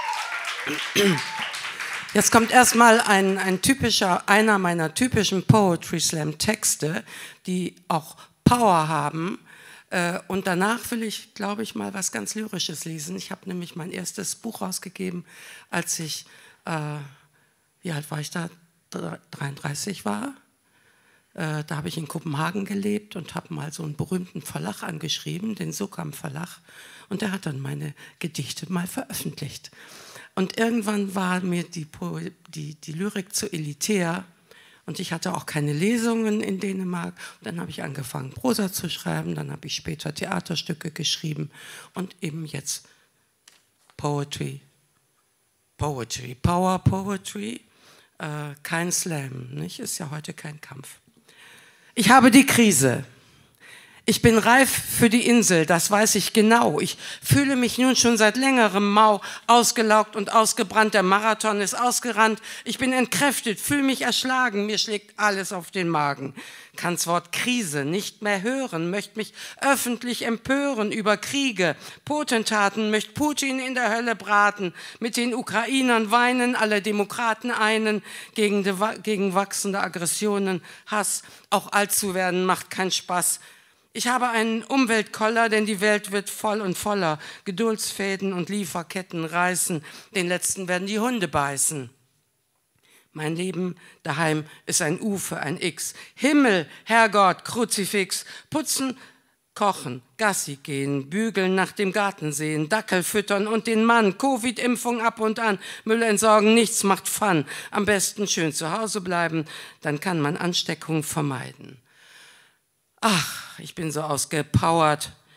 jetzt kommt erstmal ein, ein typischer, einer meiner typischen Poetry Slam Texte, die auch Power haben. Und danach will ich, glaube ich, mal was ganz Lyrisches lesen. Ich habe nämlich mein erstes Buch rausgegeben, als ich, äh, wie alt war ich da, dreiunddreißig war. Äh, da habe ich in Kopenhagen gelebt und habe mal so einen berühmten Verlag angeschrieben, den Sokam Verlag. Und der hat dann meine Gedichte mal veröffentlicht. Und irgendwann war mir die, die, die Lyrik zu elitär. Und ich hatte auch keine Lesungen in Dänemark. Und dann habe ich angefangen, Prosa zu schreiben. Dann habe ich später Theaterstücke geschrieben. Und eben jetzt Poetry. Poetry. Power Poetry. Äh, kein Slam. Nicht? Ist ja heute kein Kampf. Ich habe die Krise. Ich bin reif für die Insel, das weiß ich genau. Ich fühle mich nun schon seit längerem mau, ausgelaugt und ausgebrannt. Der Marathon ist ausgerannt. Ich bin entkräftet, fühle mich erschlagen. Mir schlägt alles auf den Magen. Kann's Wort Krise nicht mehr hören, möchte mich öffentlich empören über Kriege. Potentaten möchte Putin in der Hölle braten. Mit den Ukrainern weinen alle Demokraten einen gegen, die, gegen wachsende Aggressionen. Hass, auch alt zu werden, macht keinen Spaß. Ich habe einen Umweltkoller, denn die Welt wird voll und voller. Geduldsfäden und Lieferketten reißen, den letzten werden die Hunde beißen. Mein Leben daheim ist ein U für ein X. Himmel, Herrgott, Kruzifix, putzen, kochen, Gassi gehen, bügeln, nach dem Garten sehen, Dackel füttern und den Mann, Covid-Impfung ab und an, Müll entsorgen, nichts macht Fun. Am besten schön zu Hause bleiben, dann kann man Ansteckung vermeiden. Ach, ich bin so ausgepowert,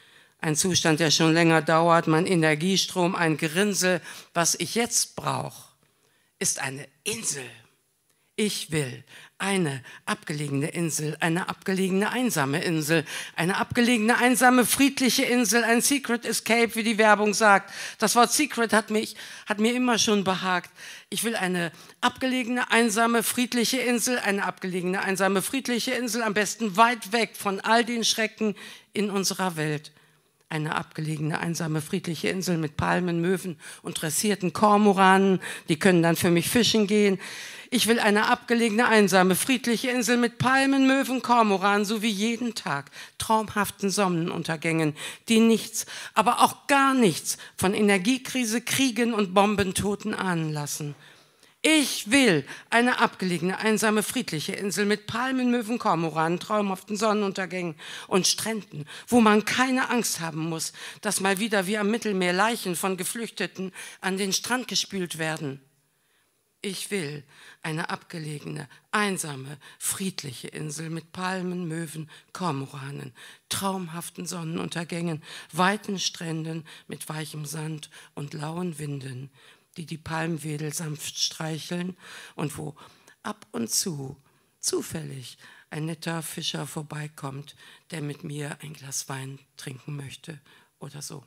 Ein Zustand, der schon länger dauert, mein Energiestrom, ein Gerinnsel. Was ich jetzt brauche, ist eine Insel. Ich will eine abgelegene Insel, eine abgelegene, einsame Insel, eine abgelegene, einsame, friedliche Insel, ein Secret Escape, wie die Werbung sagt. Das Wort Secret hat, mich, hat mir immer schon behagt. Ich will eine abgelegene, einsame, friedliche Insel, eine abgelegene, einsame, friedliche Insel, am besten weit weg von all den Schrecken in unserer Welt. Eine abgelegene, einsame, friedliche Insel mit Palmen, Möwen und dressierten Kormoranen, die können dann für mich fischen gehen. Ich will eine abgelegene, einsame, friedliche Insel mit Palmen, Möwen, Kormoranen, so wie jeden Tag traumhaften Sonnenuntergängen, die nichts, aber auch gar nichts von Energiekrise, Kriegen und Bombentoten ahnen lassen. Ich will eine abgelegene, einsame, friedliche Insel mit Palmen, Möwen, Kormoranen, traumhaften Sonnenuntergängen und Stränden, wo man keine Angst haben muss, dass mal wieder wie am Mittelmeer Leichen von Geflüchteten an den Strand gespült werden. Ich will eine abgelegene, einsame, friedliche Insel mit Palmen, Möwen, Kormoranen, traumhaften Sonnenuntergängen, weiten Stränden mit weichem Sand und lauen Winden, die die Palmwedel sanft streicheln und wo ab und zu zufällig ein netter Fischer vorbeikommt, der mit mir ein Glas Wein trinken möchte oder so.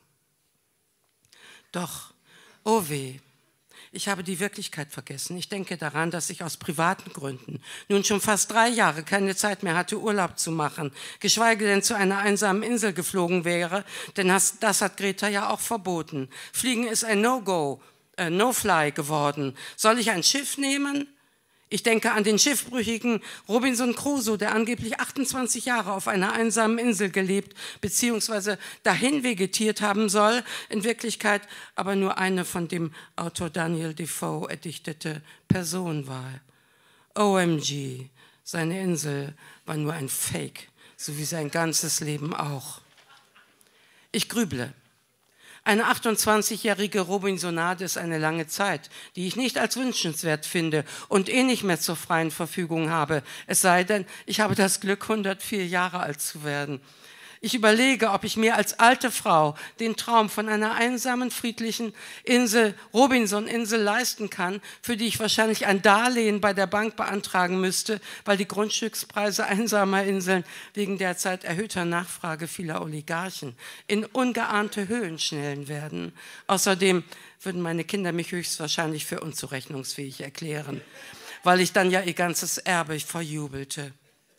Doch, oh weh, ich habe die Wirklichkeit vergessen. Ich denke daran, dass ich aus privaten Gründen nun schon fast drei Jahre keine Zeit mehr hatte, Urlaub zu machen, geschweige denn zu einer einsamen Insel geflogen wäre, denn das, das hat Greta ja auch verboten. Fliegen ist ein No-Go. Äh, No-Fly geworden. Soll ich ein Schiff nehmen? Ich denke an den schiffbrüchigen Robinson Crusoe, der angeblich achtundzwanzig Jahre auf einer einsamen Insel gelebt bzw. dahin vegetiert haben soll, in Wirklichkeit aber nur eine von dem Autor Daniel Defoe erdichtete Person war. O M G, seine Insel war nur ein Fake, so wie sein ganzes Leben auch. Ich grüble. Eine achtundzwanzigjährige Robinsonade ist eine lange Zeit, die ich nicht als wünschenswert finde und eh nicht mehr zur freien Verfügung habe. Es sei denn, ich habe das Glück, hundertvier Jahre alt zu werden. Ich überlege, ob ich mir als alte Frau den Traum von einer einsamen, friedlichen Insel, Robinson-Insel leisten kann, für die ich wahrscheinlich ein Darlehen bei der Bank beantragen müsste, weil die Grundstückspreise einsamer Inseln wegen derzeit erhöhter Nachfrage vieler Oligarchen in ungeahnte Höhen schnellen werden. Außerdem würden meine Kinder mich höchstwahrscheinlich für unzurechnungsfähig erklären, weil ich dann ja ihr ganzes Erbe verjubelte.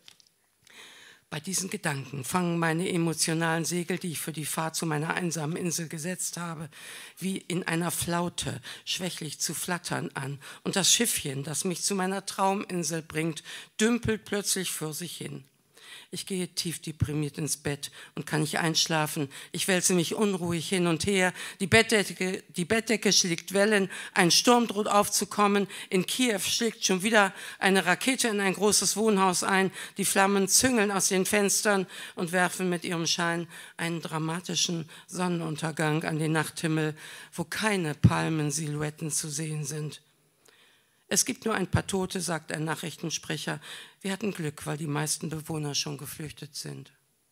Bei diesen Gedanken fangen meine emotionalen Segel, die ich für die Fahrt zu meiner einsamen Insel gesetzt habe, wie in einer Flaute schwächlich zu flattern an. Und das Schiffchen, das mich zu meiner Trauminsel bringt, dümpelt plötzlich vor sich hin. Ich gehe tief deprimiert ins Bett und kann nicht einschlafen. Ich wälze mich unruhig hin und her. Die Bettdecke, die Bettdecke schlägt Wellen. Ein Sturm droht aufzukommen. In Kiew schlägt schon wieder eine Rakete in ein großes Wohnhaus ein. Die Flammen züngeln aus den Fenstern und werfen mit ihrem Schein einen dramatischen Sonnenuntergang an den Nachthimmel, wo keine Palmensilhouetten zu sehen sind. Es gibt nur ein paar Tote, sagt ein Nachrichtensprecher. Wir hatten Glück, weil die meisten Bewohner schon geflüchtet sind.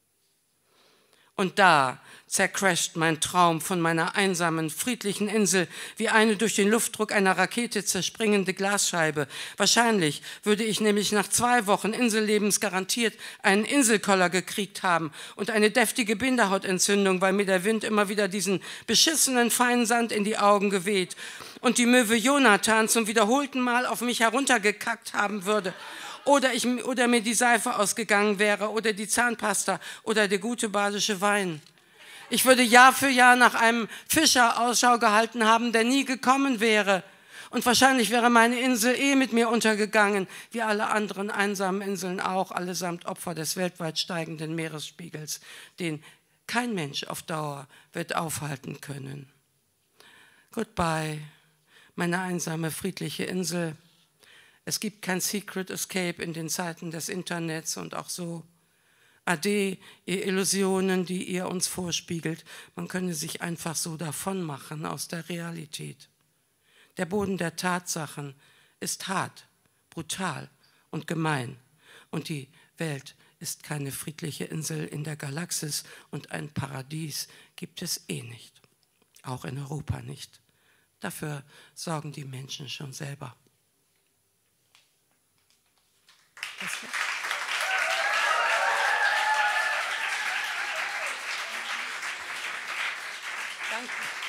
Und da zercrasht mein Traum von meiner einsamen, friedlichen Insel wie eine durch den Luftdruck einer Rakete zerspringende Glasscheibe. Wahrscheinlich würde ich nämlich nach zwei Wochen Insellebens garantiert einen Inselkoller gekriegt haben und eine deftige Bindehautentzündung, weil mir der Wind immer wieder diesen beschissenen feinen Sand in die Augen geweht und die Möwe Jonathan zum wiederholten Mal auf mich heruntergekackt haben würde. Oder, ich, oder mir die Seife ausgegangen wäre oder die Zahnpasta oder der gute badische Wein. Ich würde Jahr für Jahr nach einem Fischer Ausschau gehalten haben, der nie gekommen wäre. Und wahrscheinlich wäre meine Insel eh mit mir untergegangen, wie alle anderen einsamen Inseln auch, allesamt Opfer des weltweit steigenden Meeresspiegels, den kein Mensch auf Dauer wird aufhalten können. Goodbye, meine einsame, friedliche Insel. Es gibt kein Secret Escape in den Zeiten des Internets und auch so. Ade, ihr Illusionen, die ihr uns vorspiegelt. Man könne sich einfach so davonmachen aus der Realität. Der Boden der Tatsachen ist hart, brutal und gemein. Und die Welt ist keine friedliche Insel in der Galaxis und ein Paradies gibt es eh nicht. Auch in Europa nicht. Dafür sorgen die Menschen schon selber. Danke.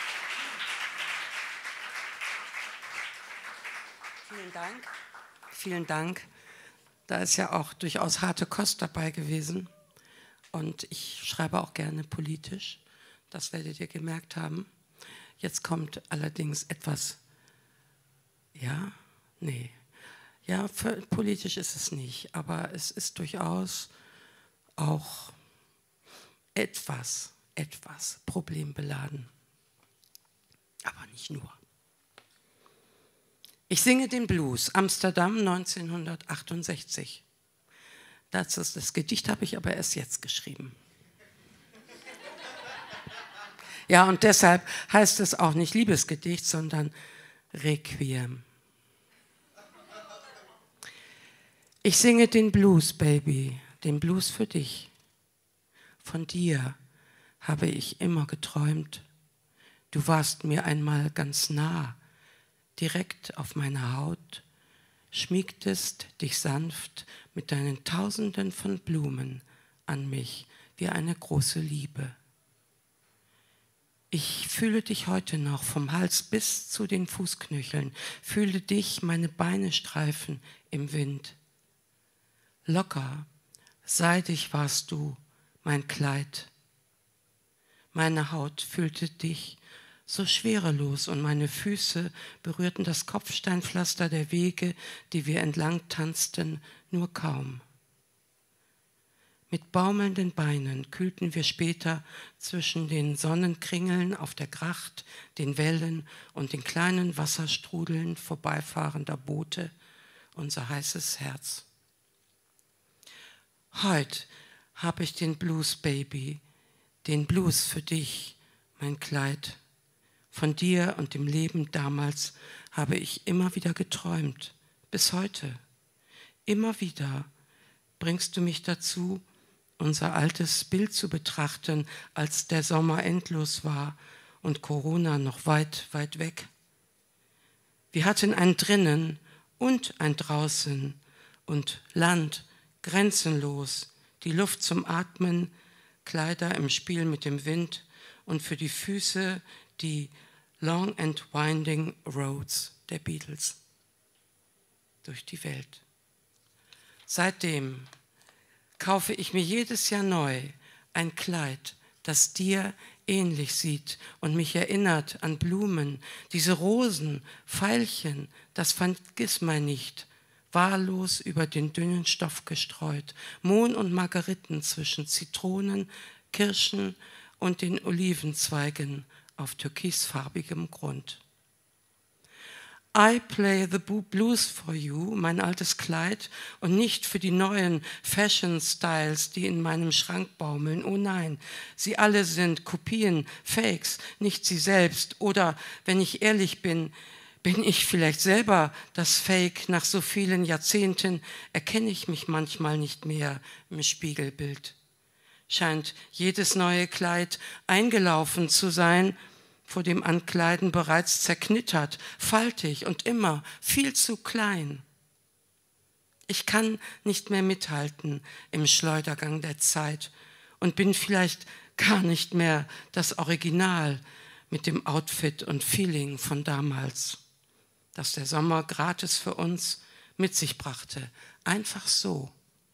Vielen Dank. Vielen Dank. Da ist ja auch durchaus harte Kost dabei gewesen. Und ich schreibe auch gerne politisch. Das werdet ihr gemerkt haben. Jetzt kommt allerdings etwas, ja, nee, ja, für, politisch ist es nicht, aber es ist durchaus auch etwas, etwas problembeladen. Aber nicht nur. Ich singe den Blues, Amsterdam neunzehnhundertachtundsechzig. Das, ist, das Gedicht habe ich aber erst jetzt geschrieben. Ja, und deshalb heißt es auch nicht Liebesgedicht, sondern Requiem. Ich singe den Blues, Baby, den Blues für dich. Von dir habe ich immer geträumt. Du warst mir einmal ganz nah, direkt auf meiner Haut, schmiegtest dich sanft mit deinen Tausenden von Blumen an mich wie eine große Liebe. Ich fühle dich heute noch vom Hals bis zu den Fußknöcheln, fühle dich meine Beine streifen im Wind. Locker, seidig warst du, mein Kleid. Meine Haut fühlte dich so schwerelos und meine Füße berührten das Kopfsteinpflaster der Wege, die wir entlang tanzten, nur kaum. Mit baumelnden Beinen kühlten wir später zwischen den Sonnenkringeln auf der Gracht, den Wellen und den kleinen Wasserstrudeln vorbeifahrender Boote unser heißes Herz. Heute habe ich den Blues, Baby, den Blues für dich, mein Kleid. Von dir und dem Leben damals habe ich immer wieder geträumt, bis heute. Immer wieder bringst du mich dazu, unser altes Bild zu betrachten, als der Sommer endlos war und Corona noch weit, weit weg. Wir hatten ein Drinnen und ein Draußen und Land grenzenlos, die Luft zum Atmen, Kleider im Spiel mit dem Wind und für die Füße die Long and Winding Roads der Beatles durch die Welt. Seitdem kaufe ich mir jedes Jahr neu ein Kleid, das dir ähnlich sieht und mich erinnert an Blumen, diese Rosen, Veilchen, das Vergissmeinnicht, wahllos über den dünnen Stoff gestreut, Mohn und Margeriten zwischen Zitronen, Kirschen und den Olivenzweigen auf türkisfarbigem Grund. I play the blues for you, mein altes Kleid, und nicht für die neuen Fashion-Styles, die in meinem Schrank baumeln. Oh nein, sie alle sind Kopien, Fakes, nicht sie selbst. Oder, wenn ich ehrlich bin, bin ich vielleicht selber das Fake. Nach so vielen Jahrzehnten erkenne ich mich manchmal nicht mehr im Spiegelbild. Scheint jedes neue Kleid eingelaufen zu sein, vor dem Ankleiden bereits zerknittert, faltig und immer viel zu klein. Ich kann nicht mehr mithalten im Schleudergang der Zeit und bin vielleicht gar nicht mehr das Original mit dem Outfit und Feeling von damals, das der Sommer gratis für uns mit sich brachte. Einfach so.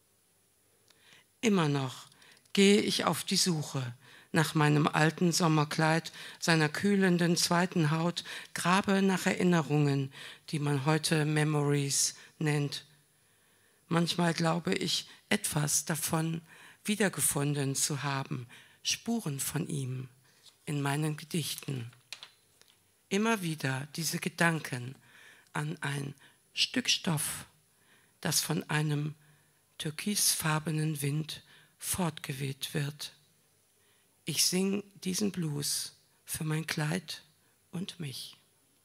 Immer noch gehe ich auf die Suche nach meinem alten Sommerkleid, seiner kühlenden zweiten Haut, grabe nach Erinnerungen, die man heute Memories nennt. Manchmal glaube ich, etwas davon wiedergefunden zu haben, Spuren von ihm in meinen Gedichten. Immer wieder diese Gedanken an ein Stück Stoff, das von einem türkisfarbenen Wind fortgeweht wird. Ich sing diesen Blues für mein Kleid und mich.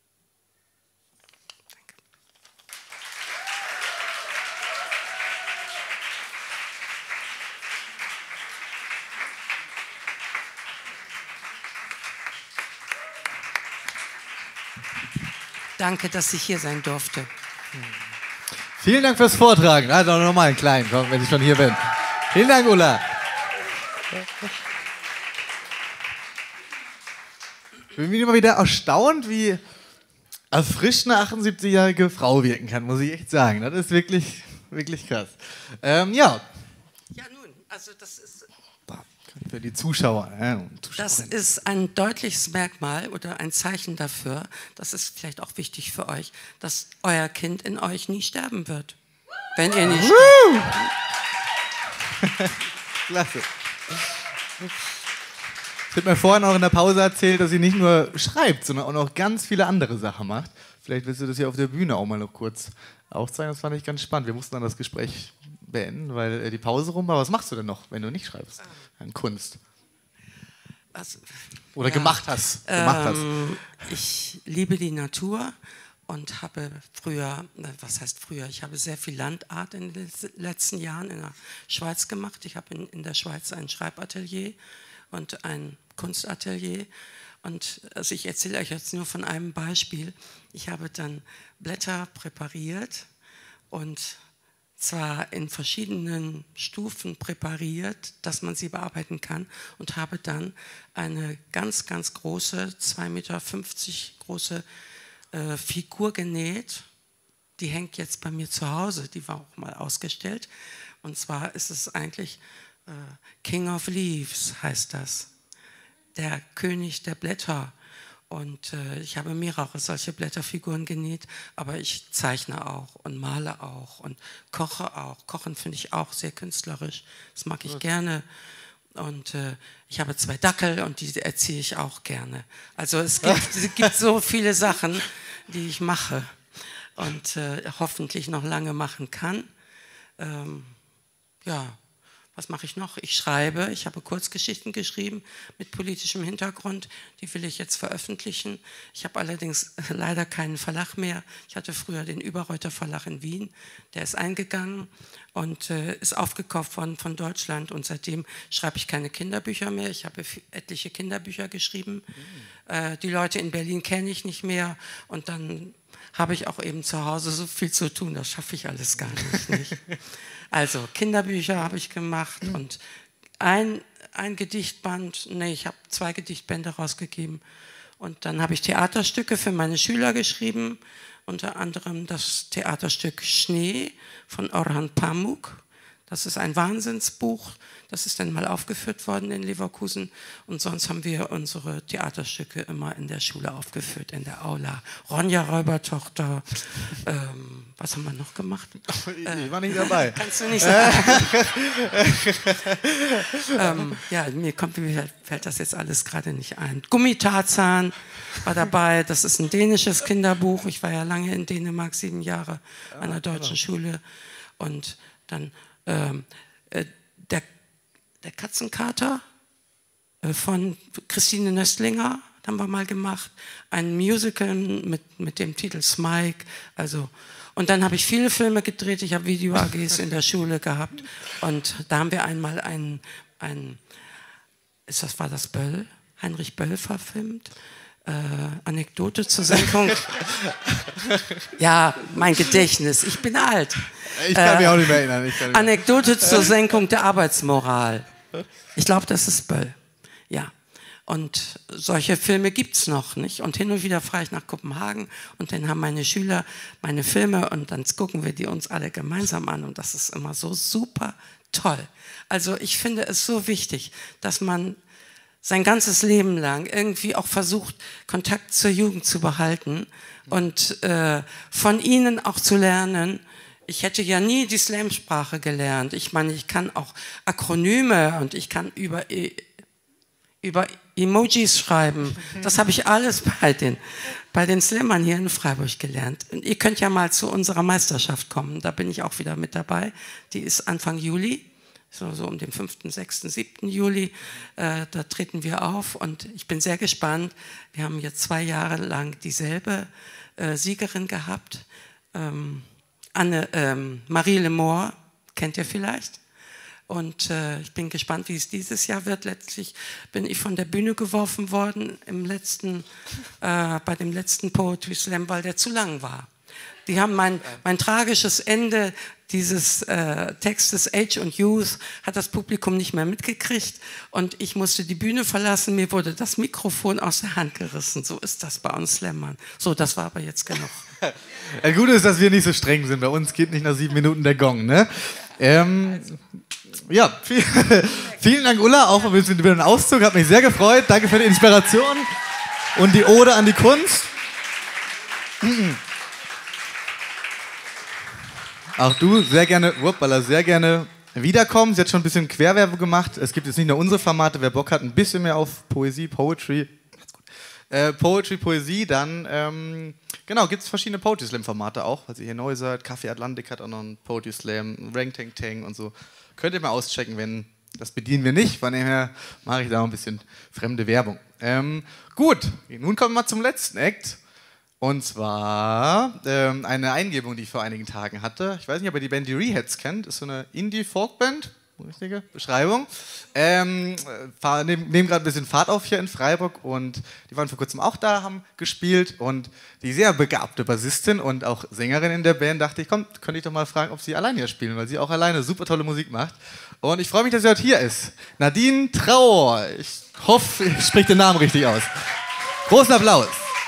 Danke. Danke, dass ich hier sein durfte. Vielen Dank fürs Vortragen. Also nochmal einen kleinen, komm, wenn ich schon hier bin. Vielen Dank, Ulla. Ich bin immer wieder erstaunt, wie erfrischt eine achtundsiebzigjährige Frau wirken kann, muss ich echt sagen. Das ist wirklich, wirklich krass. Ähm, ja. Ja, nun, also das ist... Für die Zuschauer. Ja, das ist ein deutliches Merkmal oder ein Zeichen dafür, das ist vielleicht auch wichtig für euch, dass euer Kind in euch nie sterben wird. Wenn ihr nicht... Klasse. Ich habe mir vorhin auch in der Pause erzählt, dass sie nicht nur schreibt, sondern auch noch ganz viele andere Sachen macht. Vielleicht willst du das hier auf der Bühne auch mal noch kurz aufzeigen. Das fand ich ganz spannend. Wir mussten dann das Gespräch beenden, weil äh, die Pause rum war. Was machst du denn noch, wenn du nicht schreibst? An Kunst. Was, Oder ja, gemacht hast. Gemacht ähm, hast. Ich liebe die Natur und habe früher, was heißt früher, ich habe sehr viel Landart in den letzten Jahren in der Schweiz gemacht. Ich habe in, in der Schweiz ein Schreibatelier und ein Kunstatelier. Und also ich erzähle euch jetzt nur von einem Beispiel. Ich habe dann Blätter präpariert und zwar in verschiedenen Stufen präpariert, dass man sie bearbeiten kann und habe dann eine ganz, ganz große, zwei Meter fünfzig große äh, Figur genäht. Die hängt jetzt bei mir zu Hause, die war auch mal ausgestellt. Und zwar ist es eigentlich äh, King of Leaves, heißt das. Der König der Blätter. Und äh, ich habe mehrere solche Blätterfiguren genäht, aber ich zeichne auch und male auch und koche auch. Kochen finde ich auch sehr künstlerisch, das mag ich gerne. Und äh, ich habe zwei Dackel und die erziehe ich auch gerne. Also es gibt, es gibt so viele Sachen, die ich mache und äh, hoffentlich noch lange machen kann. Ähm, ja. Was mache ich noch? Ich schreibe, ich habe Kurzgeschichten geschrieben mit politischem Hintergrund, die will ich jetzt veröffentlichen. Ich habe allerdings leider keinen Verlag mehr. Ich hatte früher den Überreuter Verlag in Wien, der ist eingegangen und äh, ist aufgekauft worden von Deutschland und seitdem schreibe ich keine Kinderbücher mehr. Ich habe etliche Kinderbücher geschrieben. Mhm. Äh, die Leute in Berlin kenne ich nicht mehr und dann habe ich auch eben zu Hause so viel zu tun, das schaffe ich alles gar nicht. nicht. Also Kinderbücher habe ich gemacht und ein, ein Gedichtband, nee, ich habe zwei Gedichtbände rausgegeben und dann habe ich Theaterstücke für meine Schüler geschrieben, unter anderem das Theaterstück Schnee von Orhan Pamuk. Das ist ein Wahnsinnsbuch, das ist dann mal aufgeführt worden in Leverkusen und sonst haben wir unsere Theaterstücke immer in der Schule aufgeführt, in der Aula. Ronja Räubertochter, ähm, was haben wir noch gemacht? Ich war nicht dabei. Kannst du nicht sagen. ähm, ja, mir kommt, mir fällt das jetzt alles gerade nicht ein. Gummitarzan war dabei, das ist ein dänisches Kinderbuch. Ich war ja lange in Dänemark, sieben Jahre an einer deutschen Schule und dann Ähm, äh, der, der Katzenkater äh, von Christine Nöstlinger haben wir mal gemacht, ein Musical mit, mit dem Titel Smike, also und dann habe ich viele Filme gedreht, ich habe Video-A Gs in der Schule gehabt und da haben wir einmal einen, einen ist das, war das Böll, Heinrich Böll verfilmt. Äh, Anekdote zur Senkung. Ja, mein Gedächtnis, ich bin alt. Ich kann mich äh, auch nicht mehr erinnern. Ich kann Anekdote zur Senkung der Arbeitsmoral. Ich glaube, das ist Böll. Ja. Und solche Filme gibt es noch nicht. Und hin und wieder fahre ich nach Kopenhagen und dann haben meine Schüler meine Filme und dann gucken wir die uns alle gemeinsam an und das ist immer so super toll. Also ich finde es so wichtig, dass man sein ganzes Leben lang irgendwie auch versucht, Kontakt zur Jugend zu behalten und äh, von ihnen auch zu lernen. Ich hätte ja nie die Slam-Sprache gelernt. Ich meine, ich kann auch Akronyme und ich kann über, e über Emojis schreiben. Das habe ich alles bei den, bei den Slammern hier in Freiburg gelernt. Und ihr könnt ja mal zu unserer Meisterschaft kommen. Da bin ich auch wieder mit dabei. Die ist Anfang Juli. So, so um den fünften, sechsten, siebten Juli, äh, da treten wir auf und ich bin sehr gespannt. Wir haben jetzt zwei Jahre lang dieselbe äh, Siegerin gehabt, ähm, Anne, ähm, Marie Lemore, kennt ihr vielleicht, Und äh, ich bin gespannt, wie es dieses Jahr wird. Letztlich bin ich von der Bühne geworfen worden im letzten, äh, bei dem letzten Poetry Slam, weil der zu lang war. Die haben mein, mein tragisches Ende dieses äh, Textes Age und Youth hat das Publikum nicht mehr mitgekriegt und ich musste die Bühne verlassen, mir wurde das Mikrofon aus der Hand gerissen. So ist das bei uns Slammern. So, das war aber jetzt genug. Das Gute ist, dass wir nicht so streng sind. Bei uns geht nicht nach sieben Minuten der Gong, ne? Ähm, ja, viel, vielen Dank, Ulla, auch für den Auszug. Hat mich sehr gefreut. Danke für die Inspiration und die Ode an die Kunst. Auch du sehr gerne, wuppala, sehr gerne wiederkommen. Sie hat schon ein bisschen Querwerbung gemacht. Es gibt jetzt nicht nur unsere Formate. Wer Bock hat, ein bisschen mehr auf Poesie, Poetry, äh, Poetry, Poesie, dann ähm, genau, gibt es verschiedene Poetry Slam Formate auch. Also hier neu seid, Café Atlantik hat auch noch einen Poetry Slam, Rank Tank Tang und so. Könnt ihr mal auschecken, wenn das bedienen wir nicht. Von dem her mache ich da noch ein bisschen fremde Werbung. Ähm, gut, nun kommen wir mal zum letzten Act. Und zwar ähm, eine Eingebung, die ich vor einigen Tagen hatte. Ich weiß nicht, ob ihr die Band die Reheads kennt. Ist so eine Indie-Folk-Band. Richtige Beschreibung. Ähm, nehmen nehm gerade ein bisschen Fahrt auf hier in Freiburg und die waren vor kurzem auch da, haben gespielt und die sehr begabte Bassistin und auch Sängerin in der Band dachte ich, komm, könnte ich doch mal fragen, ob sie alleine hier spielen, weil sie auch alleine super tolle Musik macht. Und ich freue mich, dass sie heute hier ist. Nadine Trauer. Ich hoffe, ich spreche den Namen richtig aus. Großen Applaus.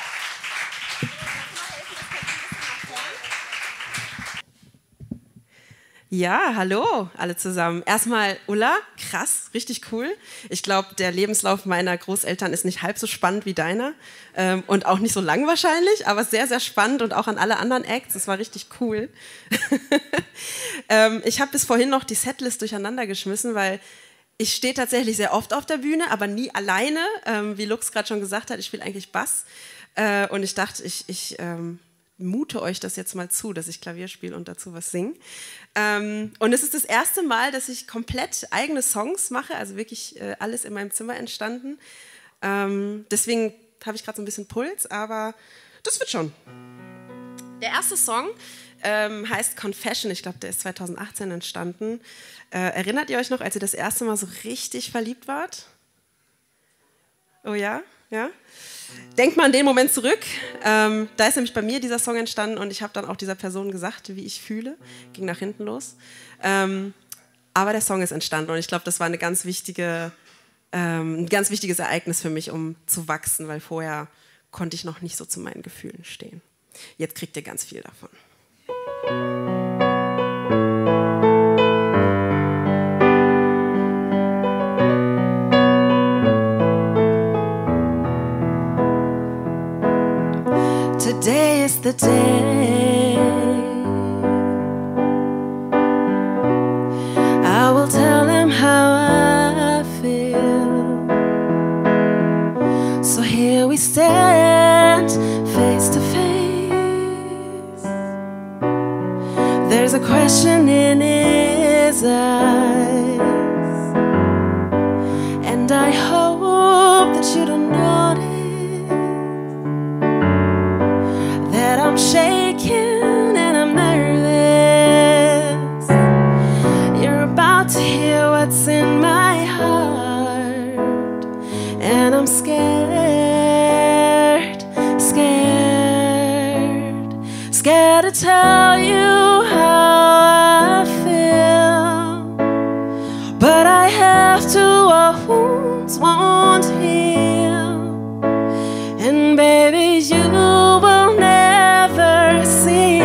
Ja, hallo alle zusammen. Erstmal Ulla, krass, richtig cool. Ich glaube, der Lebenslauf meiner Großeltern ist nicht halb so spannend wie deiner ähm, und auch nicht so lang wahrscheinlich, aber sehr, sehr spannend und auch an alle anderen Acts. Es war richtig cool. ähm, ich habe bis vorhin noch die Setlist durcheinander geschmissen, weil ich stehe tatsächlich sehr oft auf der Bühne, aber nie alleine. Ähm, wie Lux gerade schon gesagt hat, ich spiele eigentlich Bass äh, und ich dachte, ich... ich ähm, mute euch das jetzt mal zu, dass ich Klavier spiele und dazu was singe. Ähm, und es ist das erste Mal, dass ich komplett eigene Songs mache, also wirklich äh, alles in meinem Zimmer entstanden. Ähm, deswegen habe ich gerade so ein bisschen Puls, aber das wird schon. Der erste Song ähm, heißt Confession, ich glaube, der ist zwanzig achtzehn entstanden. Äh, erinnert ihr euch noch, als ihr das erste Mal so richtig verliebt wart? Oh ja? Ja? Denkt mal an den Moment zurück. Ähm, da ist nämlich bei mir dieser Song entstanden und ich habe dann auch dieser Person gesagt, wie ich fühle. Ging nach hinten los. Ähm, aber der Song ist entstanden und ich glaube, das war eine ganz wichtige, ähm, ein ganz wichtiges Ereignis für mich, um zu wachsen, weil vorher konnte ich noch nicht so zu meinen Gefühlen stehen. Jetzt kriegt ihr ganz viel davon. Today is the day I will tell him how I feel. So here we stand face to face. There's a question in his eyes, and I hope that you don't notice I'm shaking and I'm nervous. You're about to hear what's in my heart, and I'm scared, scared, scared to tell you how I feel. But I have to, our wounds won't heal. And baby, you will never see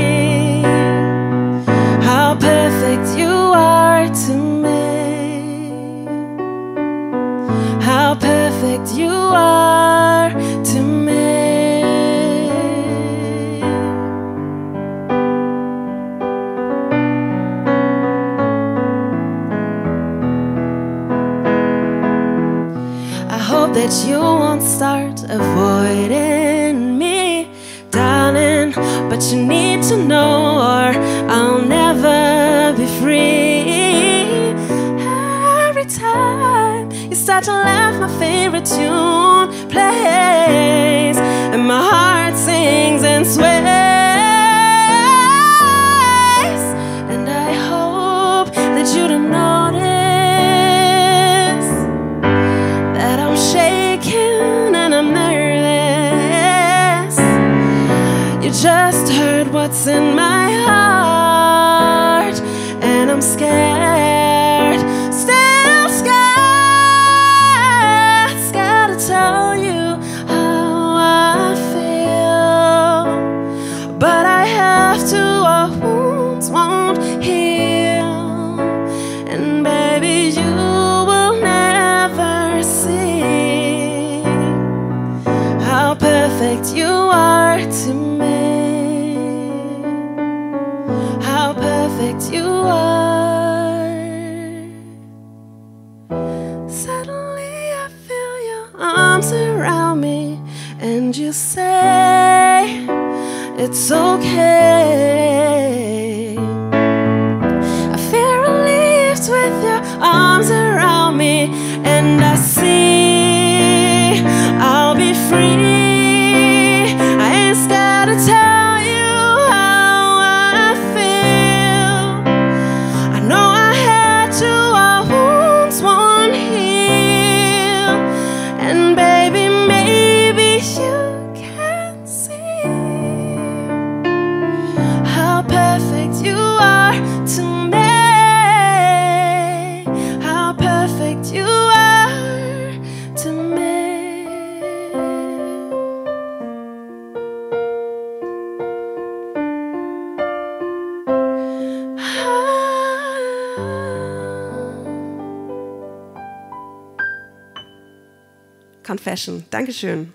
how perfect you are to me, how perfect you are to me. I hope that you won't start avoiding me, darling, but you need to know or I'll never be free. Every time you start to laugh, my favorite tune plays, and my heart sings and sways. And I hope that you don't notice perfect you are to me. How perfect you are. Suddenly I feel your arms around me, and you say it's okay. I feel relieved with your arms around me, and I see I'll be free. I ain't scared to tell you how I feel. I know I had to, our wounds won't heal. And baby, maybe you can see how perfect you are to me. How perfect you are to me. Confession. Dankeschön.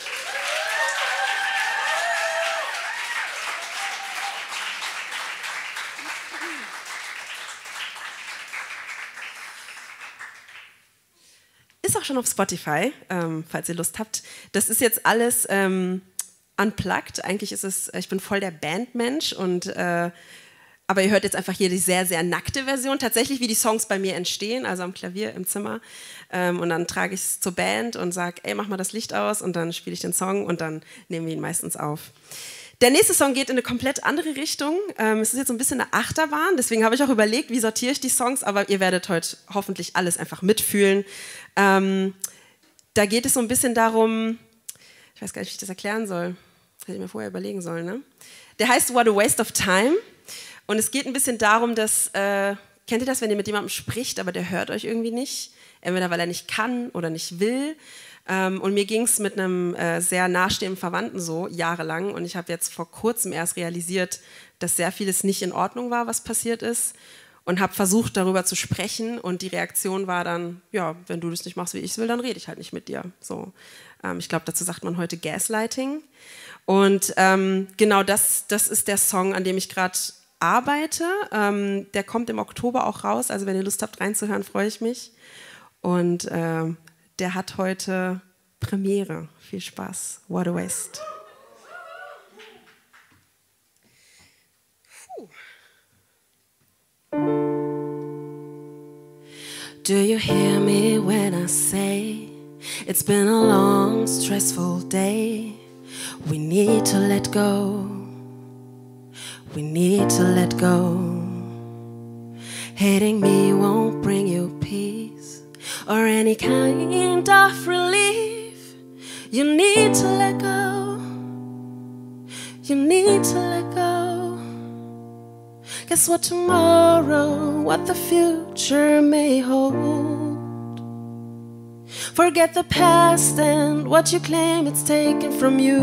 Ist auch schon auf Spotify, ähm, falls ihr Lust habt. Das ist jetzt alles ähm, unplugged. Eigentlich ist es, ich bin voll der Bandmensch und äh, aber ihr hört jetzt einfach hier die sehr, sehr nackte Version, tatsächlich wie die Songs bei mir entstehen, also am Klavier im Zimmer. Ähm, und dann trage ich es zur Band und sage, ey, mach mal das Licht aus, und dann spiele ich den Song und dann nehmen wir ihn meistens auf. Der nächste Song geht in eine komplett andere Richtung. Ähm, es ist jetzt so ein bisschen eine Achterbahn, deswegen habe ich auch überlegt, wie sortiere ich die Songs, aber ihr werdet heute hoffentlich alles einfach mitfühlen. Ähm, da geht es so ein bisschen darum, ich weiß gar nicht, wie ich das erklären soll, hätte ich mir vorher überlegen sollen, ne? Der heißt What a Waste of Time. Und es geht ein bisschen darum, dass, äh, kennt ihr das, wenn ihr mit jemandem spricht, aber der hört euch irgendwie nicht? Entweder weil er nicht kann oder nicht will. Ähm, und mir ging es mit einem äh, sehr nahestehenden Verwandten so, jahrelang. Und ich habe jetzt vor kurzem erst realisiert, dass sehr vieles nicht in Ordnung war, was passiert ist. Und habe versucht, darüber zu sprechen. Und die Reaktion war dann, ja, wenn du das nicht machst, wie ich es will, dann rede ich halt nicht mit dir. So, ähm, ich glaube, dazu sagt man heute Gaslighting. Und ähm, genau das, das ist der Song, an dem ich gerade arbeite. Ähm, der kommt im Oktober auch raus, also wenn ihr Lust habt reinzuhören, freue ich mich. Und äh, der hat heute Premiere. Viel Spaß. What a Waste. Puh. Do you hear me when I say it's been a long, stressful day? We need to let go. We need to let go. Hating me won't bring you peace or any kind of relief. You need to let go. You need to let go. Guess what tomorrow, what the future may hold. Forget the past and what you claim it's taken from you.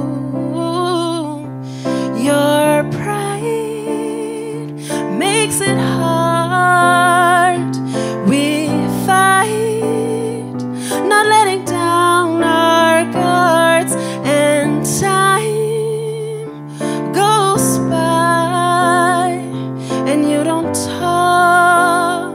Your pride makes it hard. We fight, not letting down our guards, and time goes by and you don't talk.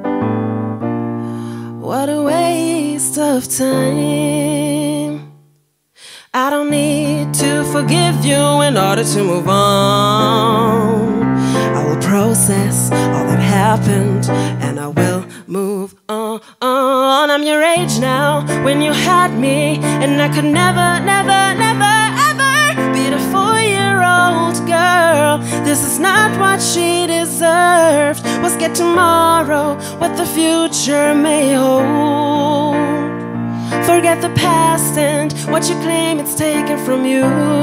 What a waste of time. I don't need to forgive you in order to move on. I will process all that happened and I will move on. I'm your age now when you had me, and I could never, never, never, ever be the four-year-old girl. This is not what she deserved. We'll get tomorrow, what the future may hold. Forget the past and what you claim it's taken from you.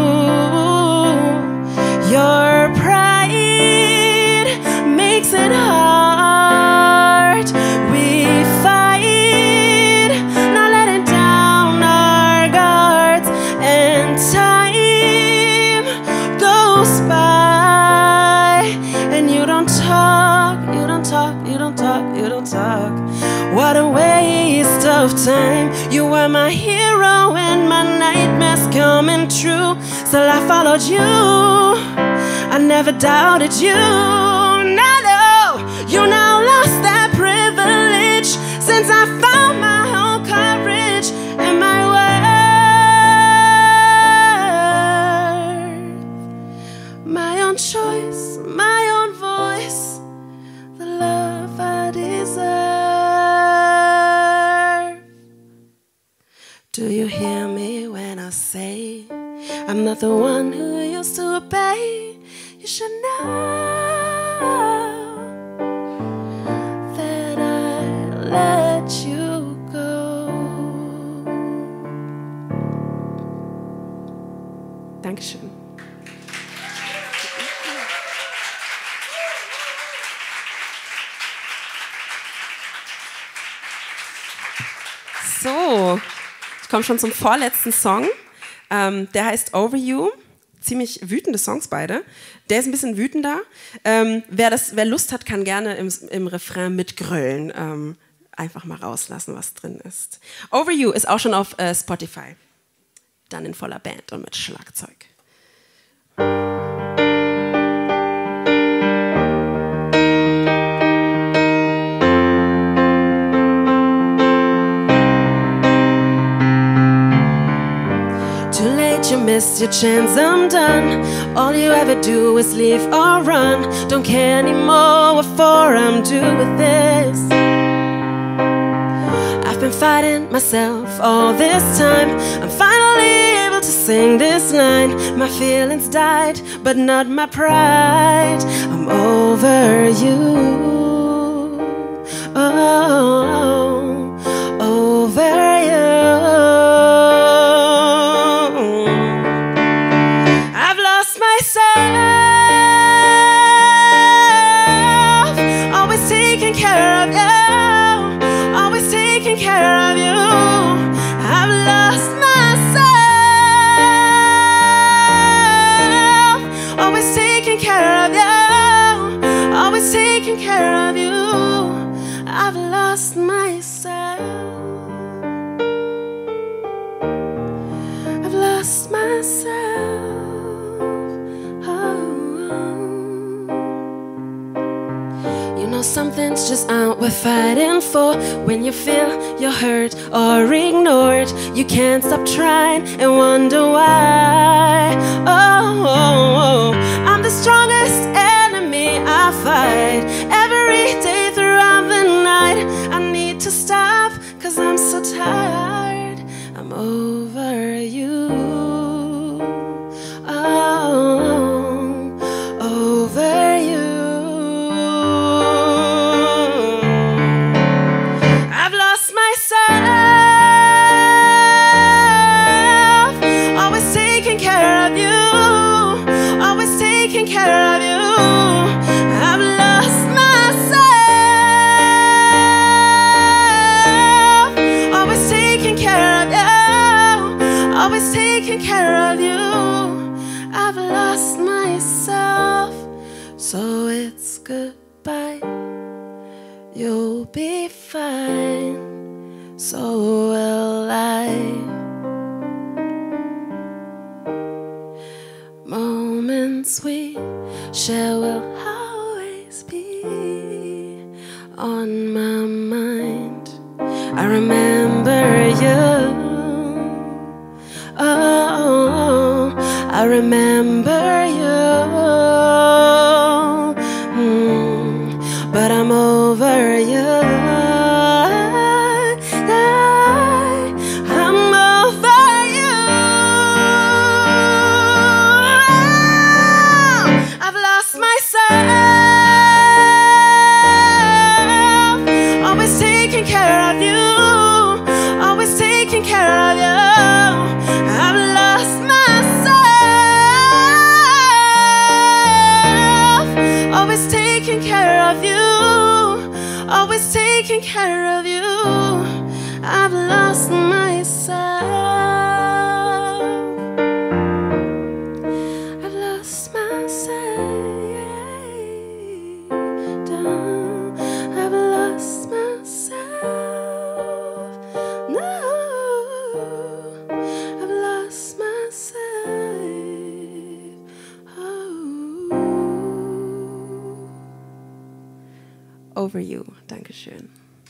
Your pride makes it hard. We fight, not letting down our guards, and time goes by and you don't talk, you don't talk, you don't talk, you don't talk. What a waste of of time. You were my hero when my nightmares coming true. Still I followed you, I never doubted you. Now no, you now lost that privilege since I found my own courage and my worth. My own choice, my own voice, the love I deserve. Do you hear me when I say I'm not the one who used to obey? You should know that I let you go. Dankeschön. So, ich komme schon zum vorletzten Song. Ähm, der heißt Over You. Ziemlich wütende Songs beide. Der ist ein bisschen wütender. Ähm, wer, das, wer Lust hat, kann gerne im, im Refrain mitgrölen. Ähm, einfach mal rauslassen, was drin ist. Over You ist auch schon auf äh, Spotify. Dann in voller Band und mit Schlagzeug. You missed your chance, I'm done. All you ever do is leave or run. Don't care anymore what for, I'm due with this. I've been fighting myself all this time. I'm finally able to sing this line. My feelings died, but not my pride. I'm over you. Oh, over you. Always taking care of you, always taking care of you. I've lost myself, always taking care of you, always taking care of you. I've lost myself, I've lost myself. You know something's just out worth fighting for. When you feel you're hurt or ignored, you can't stop trying and wonder why. Oh, oh, oh. I'm the strongest enemy I fight every day throughout the night. I need to stop, cause I'm so tired. I'm over you. Oh, over you. Taking care of you, I've lost myself. Always taking care of you, always taking care of you. I've lost myself, so it's goodbye. You'll be fine, so will I. Moments we share will always be on my mind. I remember you. Oh, I remember you. Mm, but I'm over you. Taking care of you, I've lost myself. I've lost myself. I've lost myself. over you. Dankeschön.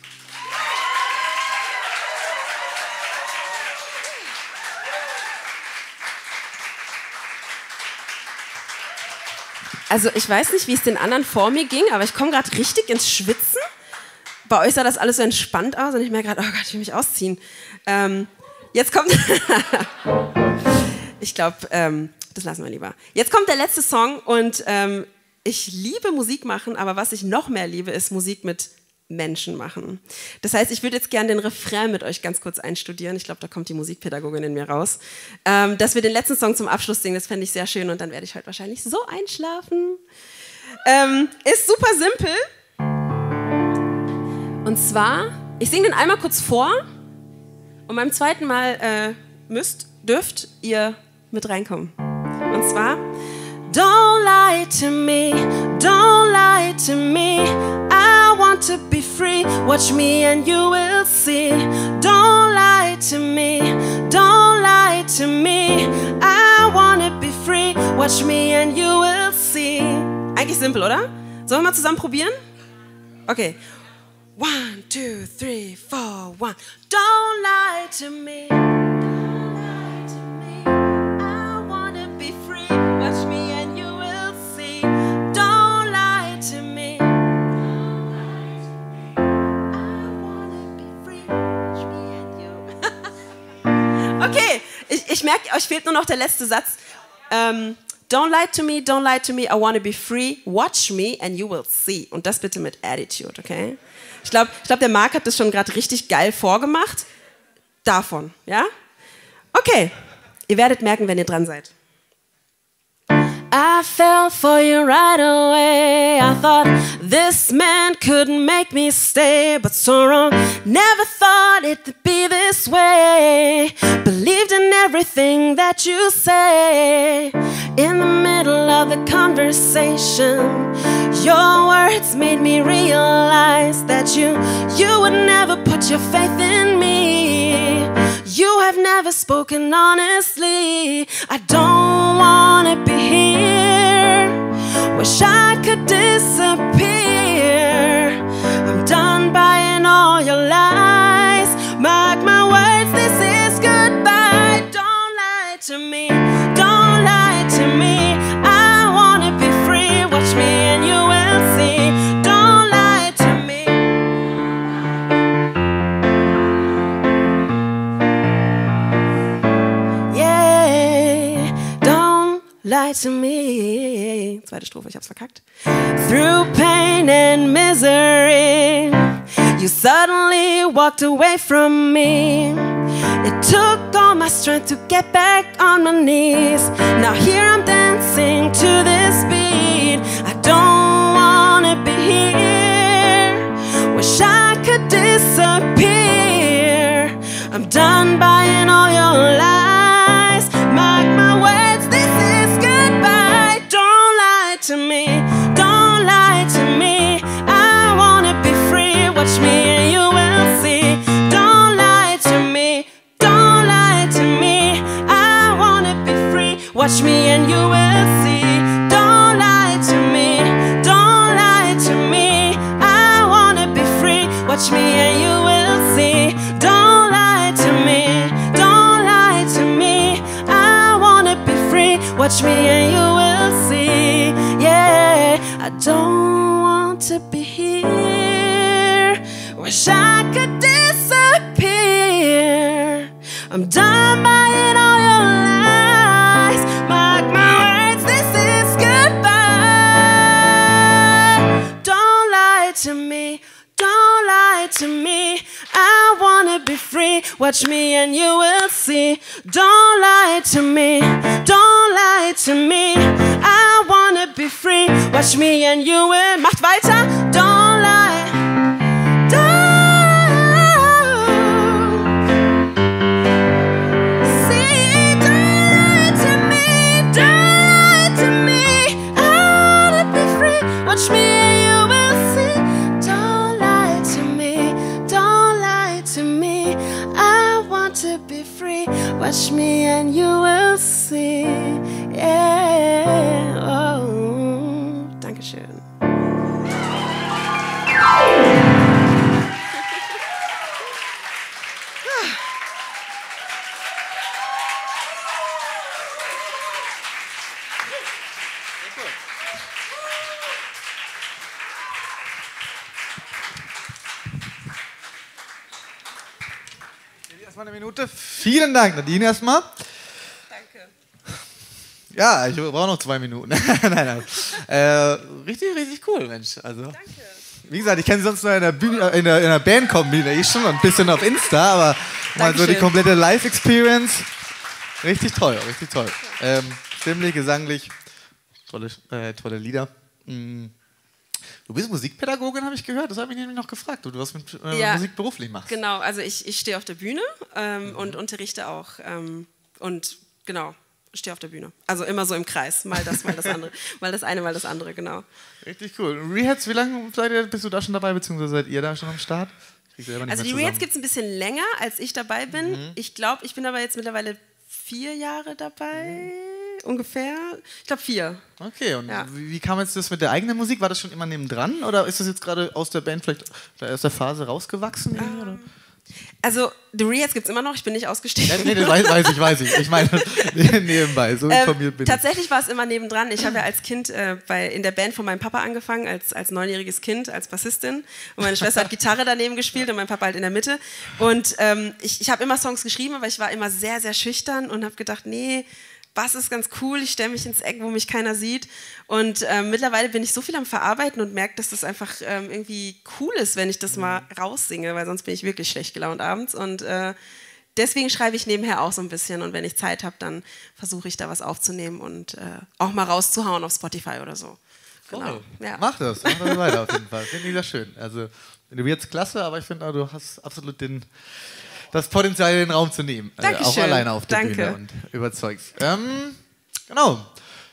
Also ich weiß nicht, wie es den anderen vor mir ging, aber ich komme gerade richtig ins Schwitzen. Bei euch sah das alles so entspannt aus und ich merke gerade, oh Gott, ich will mich ausziehen. Ähm, jetzt kommt... ich glaube, ähm, das lassen wir lieber. Jetzt kommt der letzte Song und ähm, ich liebe Musik machen, aber was ich noch mehr liebe, ist Musik mit Menschen machen. Das heißt, ich würde jetzt gerne den Refrain mit euch ganz kurz einstudieren. Ich glaube, da kommt die Musikpädagogin in mir raus. Ähm, dass wir den letzten Song zum Abschluss singen, das fände ich sehr schön und dann werde ich heute wahrscheinlich so einschlafen. Ähm, ist super simpel. Und zwar, ich singe den einmal kurz vor und beim zweiten Mal äh, müsst, dürft ihr mit reinkommen. Und zwar, don't lie to me, don't lie to me, I want to be free, watch me and you will see. Don't lie to me, don't lie to me, I want to be free, watch me and you will see. Eigentlich simpel, oder? Sollen wir mal zusammen probieren? Okay. One, two, three, four, one. Don't lie to me. Don't lie to me. I wanna be free. Watch me and you will see. Don't lie to me. Don't lie to me. I wanna be free. Watch me and you. Okay, ich, ich merke, euch fehlt nur noch der letzte Satz. Ähm, Don't lie to me, don't lie to me, I wanna be free. Watch me and you will see. Und das bitte mit Attitude, okay? Ich glaube, ich glaub, der Marc hat das schon gerade richtig geil vorgemacht. Davon, ja? Okay, ihr werdet merken, wenn ihr dran seid. I fell for you right away. I thought this man couldn't make me stay, but so wrong. Never thought it'd be this way. Believed in everything that you say. In the middle of the conversation, your words made me realize that you, you would never put your faith in me. You have never spoken honestly. I don't wanna be here. Wish I could disappear. I'm done buying all your lies. Mark my words, this is goodbye. Don't lie to me, don't lie to me. I wanna be free. Watch me and you will see. Don't lie to me. Yeah, don't lie to me. Zweite Strophe, ich hab's verkackt. Through pain and misery, you suddenly walked away from me. It took all my strength to get back on my knees. Now here I'm dancing to this beat. I don't wanna be here. Wish I could disappear. I'm done buying all your lies. Mark my words, this is goodbye. Don't lie to me, don't lie to me. I wanna be free. Watch me and you will see. Don't lie to me, don't lie to me. I wanna be free. Watch me and you will see. Don't lie to me, don't lie to me. I wanna be free. Watch me and you will see. Don't lie to me, don't lie to me. I wanna be free. Watch me and you will see. Yeah, I don't want to be here. Wish I could disappear. I'm done buying all your lies. Mark my words, this is goodbye. Don't lie to me, don't lie to me. I wanna be free. Watch me and you will see. Don't lie to me, don't lie to me. I wanna be free. Watch me and you will. Macht weiter. Don't lie. Watch me and you will see. Don't lie to me, don't lie to me. I want to be free. Watch me and you will see. Yeah. Oh. Dankeschön. Erstmal eine Minute. Vielen Dank, Nadine, erstmal. Danke. Ja, ich brauche noch zwei Minuten. nein, nein. Äh, richtig, richtig cool, Mensch. Also, danke. Wie gesagt, ich kenne sie sonst nur in der, Bühne, in der, in der Band-Combination und ein bisschen auf Insta, aber mal so die komplette Live-Experience. Richtig toll, richtig toll. Ähm, stimmlich, gesanglich, tolle, äh, tolle Lieder. Mm. Du bist Musikpädagogin, habe ich gehört. Das habe ich nämlich noch gefragt, du was mit äh, ja, Musik beruflich machst. Genau, also ich, ich stehe auf der Bühne ähm, mhm. und unterrichte auch. Ähm, und genau, stehe auf der Bühne. Also immer so im Kreis. Mal das, mal das andere. Mal das eine, mal das andere, genau. Richtig cool. Rehats, wie lange seid ihr, bist du da schon dabei, beziehungsweise seid ihr da schon am Start? Also die Rehats gibt es ein bisschen länger, als ich dabei bin. Mhm. Ich glaube, ich bin aber jetzt mittlerweile vier Jahre dabei. Mhm. Ungefähr, ich glaube vier. Okay, und ja. wie, wie kam jetzt das mit der eigenen Musik? War das schon immer nebendran oder ist das jetzt gerade aus der Band vielleicht aus der Phase rausgewachsen? Ähm, oder? Also, The Rehats gibt es immer noch, ich bin nicht ausgestiegen. Ja, nee, das weiß, weiß ich, weiß ich. Ich meine, nebenbei, so informiert ähm, bin ich. Tatsächlich war es immer nebendran. Ich habe ja als Kind äh, bei, in der Band von meinem Papa angefangen, als, als neunjähriges Kind, als Bassistin. Und meine Schwester hat Gitarre daneben gespielt und mein Papa halt in der Mitte. Und ähm, ich, ich habe immer Songs geschrieben, aber ich war immer sehr, sehr schüchtern und habe gedacht, nee, Bass ist ganz cool, ich stelle mich ins Eck, wo mich keiner sieht. Und ähm, mittlerweile bin ich so viel am Verarbeiten und merke, dass das einfach ähm, irgendwie cool ist, wenn ich das mal raussinge, weil sonst bin ich wirklich schlecht gelaunt abends. Und äh, deswegen schreibe ich nebenher auch so ein bisschen. Und wenn ich Zeit habe, dann versuche ich da was aufzunehmen und äh, auch mal rauszuhauen auf Spotify oder so. Genau. Ja. Mach das, mach das weiter auf jeden Fall. Finde ich sehr schön. Also, du wirst klasse, aber ich finde, du hast absolut den... das Potenzial in den Raum zu nehmen. Äh, auch alleine auf der Danke. Bühne und überzeugst. Ähm, genau.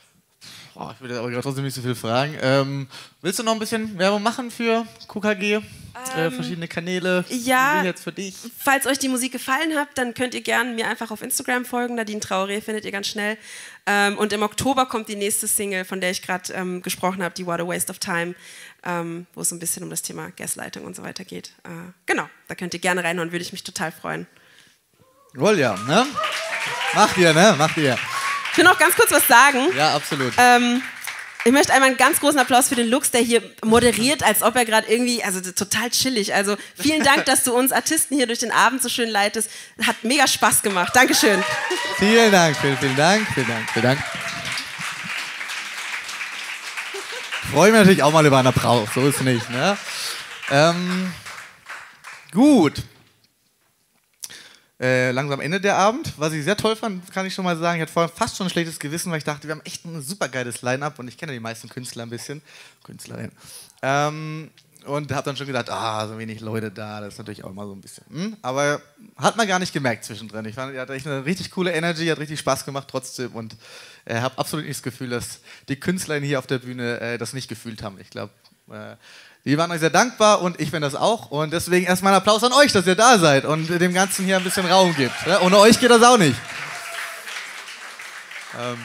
Oh, ich will jetzt aber gerade trotzdem nicht so viel fragen. Ähm, willst du noch ein bisschen Werbung machen für Q K G? Ähm, äh, verschiedene Kanäle? Ja, jetzt für dich? Falls euch die Musik gefallen hat, dann könnt ihr gerne mir einfach auf Instagram folgen. Nadine Traoré findet ihr ganz schnell. Ähm, und im Oktober kommt die nächste Single, von der ich gerade ähm, gesprochen habe, die What a Waste of Time, ähm, wo es ein bisschen um das Thema Gaslighting und so weiter geht. Äh, genau, da könnt ihr gerne reinhören, würde ich mich total freuen. Wohl ja, ne? Macht ihr, ne? Macht ihr. Ich will noch ganz kurz was sagen. Ja, absolut. Ähm, ich möchte einmal einen ganz großen Applaus für den Lux, der hier moderiert, als ob er gerade irgendwie, also total chillig. Also vielen Dank, dass du uns Artisten hier durch den Abend so schön leitest. Hat mega Spaß gemacht. Dankeschön. Vielen Dank, vielen, vielen Dank, vielen Dank, vielen Dank. Ich freue mich natürlich auch mal über einen Applaus, so ist es nicht, ne? Ähm, gut. Äh, langsam endet der Abend. Was ich sehr toll fand, kann ich schon mal sagen, ich hatte vorher fast schon ein schlechtes Gewissen, weil ich dachte, wir haben echt ein super geiles Line-Up und ich kenne die meisten Künstler ein bisschen. Künstlerinnen. Ähm, und habe dann schon gedacht, ah, so wenig Leute da, das ist natürlich auch immer so ein bisschen. Hm? Aber hat man gar nicht gemerkt zwischendrin. Ich fand, ihr hattet echt eine richtig coole Energy, hat richtig Spaß gemacht trotzdem und äh, habe absolut nicht das Gefühl, dass die Künstlerinnen hier auf der Bühne äh, das nicht gefühlt haben. Ich glaube, äh, die waren euch sehr dankbar und ich bin das auch. Und deswegen erstmal ein Applaus an euch, dass ihr da seid und dem Ganzen hier ein bisschen Raum gibt. Ja, ohne euch geht das auch nicht. Ähm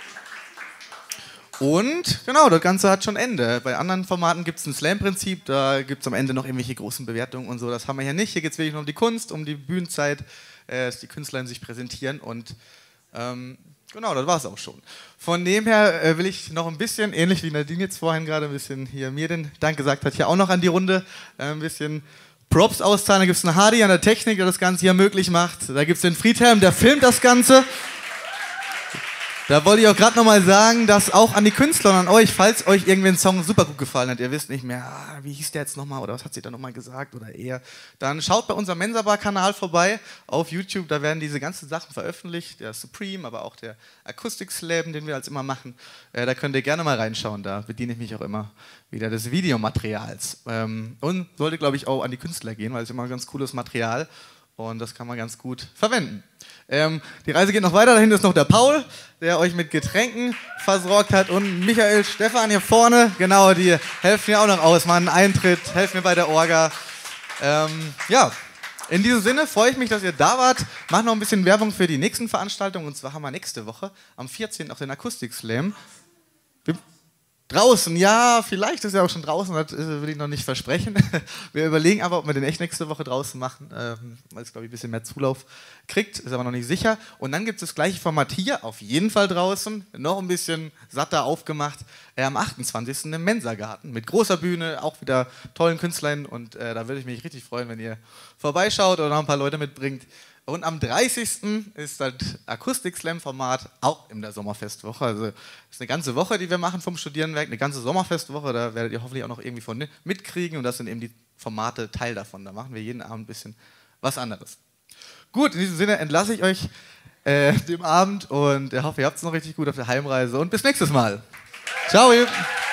und genau, das Ganze hat schon Ende. Bei anderen Formaten gibt es ein Slam-Prinzip, da gibt es am Ende noch irgendwelche großen Bewertungen und so. Das haben wir hier nicht. Hier geht es wirklich nur um die Kunst, um die Bühnenzeit, äh, dass die Künstlerinnen sich präsentieren und ähm, genau, das war es auch schon. Von dem her äh, will ich noch ein bisschen, ähnlich wie Nadine jetzt vorhin gerade ein bisschen hier mir den Dank gesagt hat, hier auch noch an die Runde äh, ein bisschen Props auszahlen. Da gibt es einen Hardy an der Technik, der das Ganze hier möglich macht. Da gibt es den Friedhelm, der filmt das Ganze. Da wollte ich auch gerade nochmal sagen, dass auch an die Künstler und an euch, falls euch irgendwie ein Song super gut gefallen hat, ihr wisst nicht mehr, ah, wie hieß der jetzt nochmal oder was hat sie da nochmal gesagt oder eher, dann schaut bei unserem Mensabar-Kanal vorbei auf YouTube, da werden diese ganzen Sachen veröffentlicht, der Supreme, aber auch der Akustik-Slam, den wir als immer machen, äh, da könnt ihr gerne mal reinschauen, da bediene ich mich auch immer wieder des Videomaterials. Ähm, und sollte, glaube ich, auch an die Künstler gehen, weil es immer ganz cooles Material und das kann man ganz gut verwenden. Ähm, die Reise geht noch weiter, da hinten ist noch der Paul, der euch mit Getränken versorgt hat und Michael, Stefan hier vorne, genau, die helfen mir auch noch aus, machen einen Eintritt, helfen mir bei der Orga. Ähm, ja, in diesem Sinne freue ich mich, dass ihr da wart, mache noch ein bisschen Werbung für die nächsten Veranstaltungen und zwar haben wir nächste Woche am vierzehnten auch den Akustik-Slam. Draußen, ja, vielleicht ist er auch schon draußen, das will ich noch nicht versprechen. Wir überlegen aber, ob wir den echt nächste Woche draußen machen, ähm, weil es, glaube ich, ein bisschen mehr Zulauf kriegt, ist aber noch nicht sicher. Und dann gibt es das gleiche Format hier, auf jeden Fall draußen, noch ein bisschen satter aufgemacht, äh, am achtundzwanzigsten im Mensa-Garten mit großer Bühne, auch wieder tollen Künstlern und äh, da würde ich mich richtig freuen, wenn ihr vorbeischaut oder noch ein paar Leute mitbringt. Und am dreißigsten ist das Akustik-Slam-Format auch in der Sommerfestwoche. Also das ist eine ganze Woche, die wir machen vom Studierendenwerk, eine ganze Sommerfestwoche. Da werdet ihr hoffentlich auch noch irgendwie von mitkriegen. Und das sind eben die Formate Teil davon. Da machen wir jeden Abend ein bisschen was anderes. Gut, in diesem Sinne entlasse ich euch äh, dem Abend und ich hoffe, ihr habt es noch richtig gut auf der Heimreise. Und bis nächstes Mal. Ciao.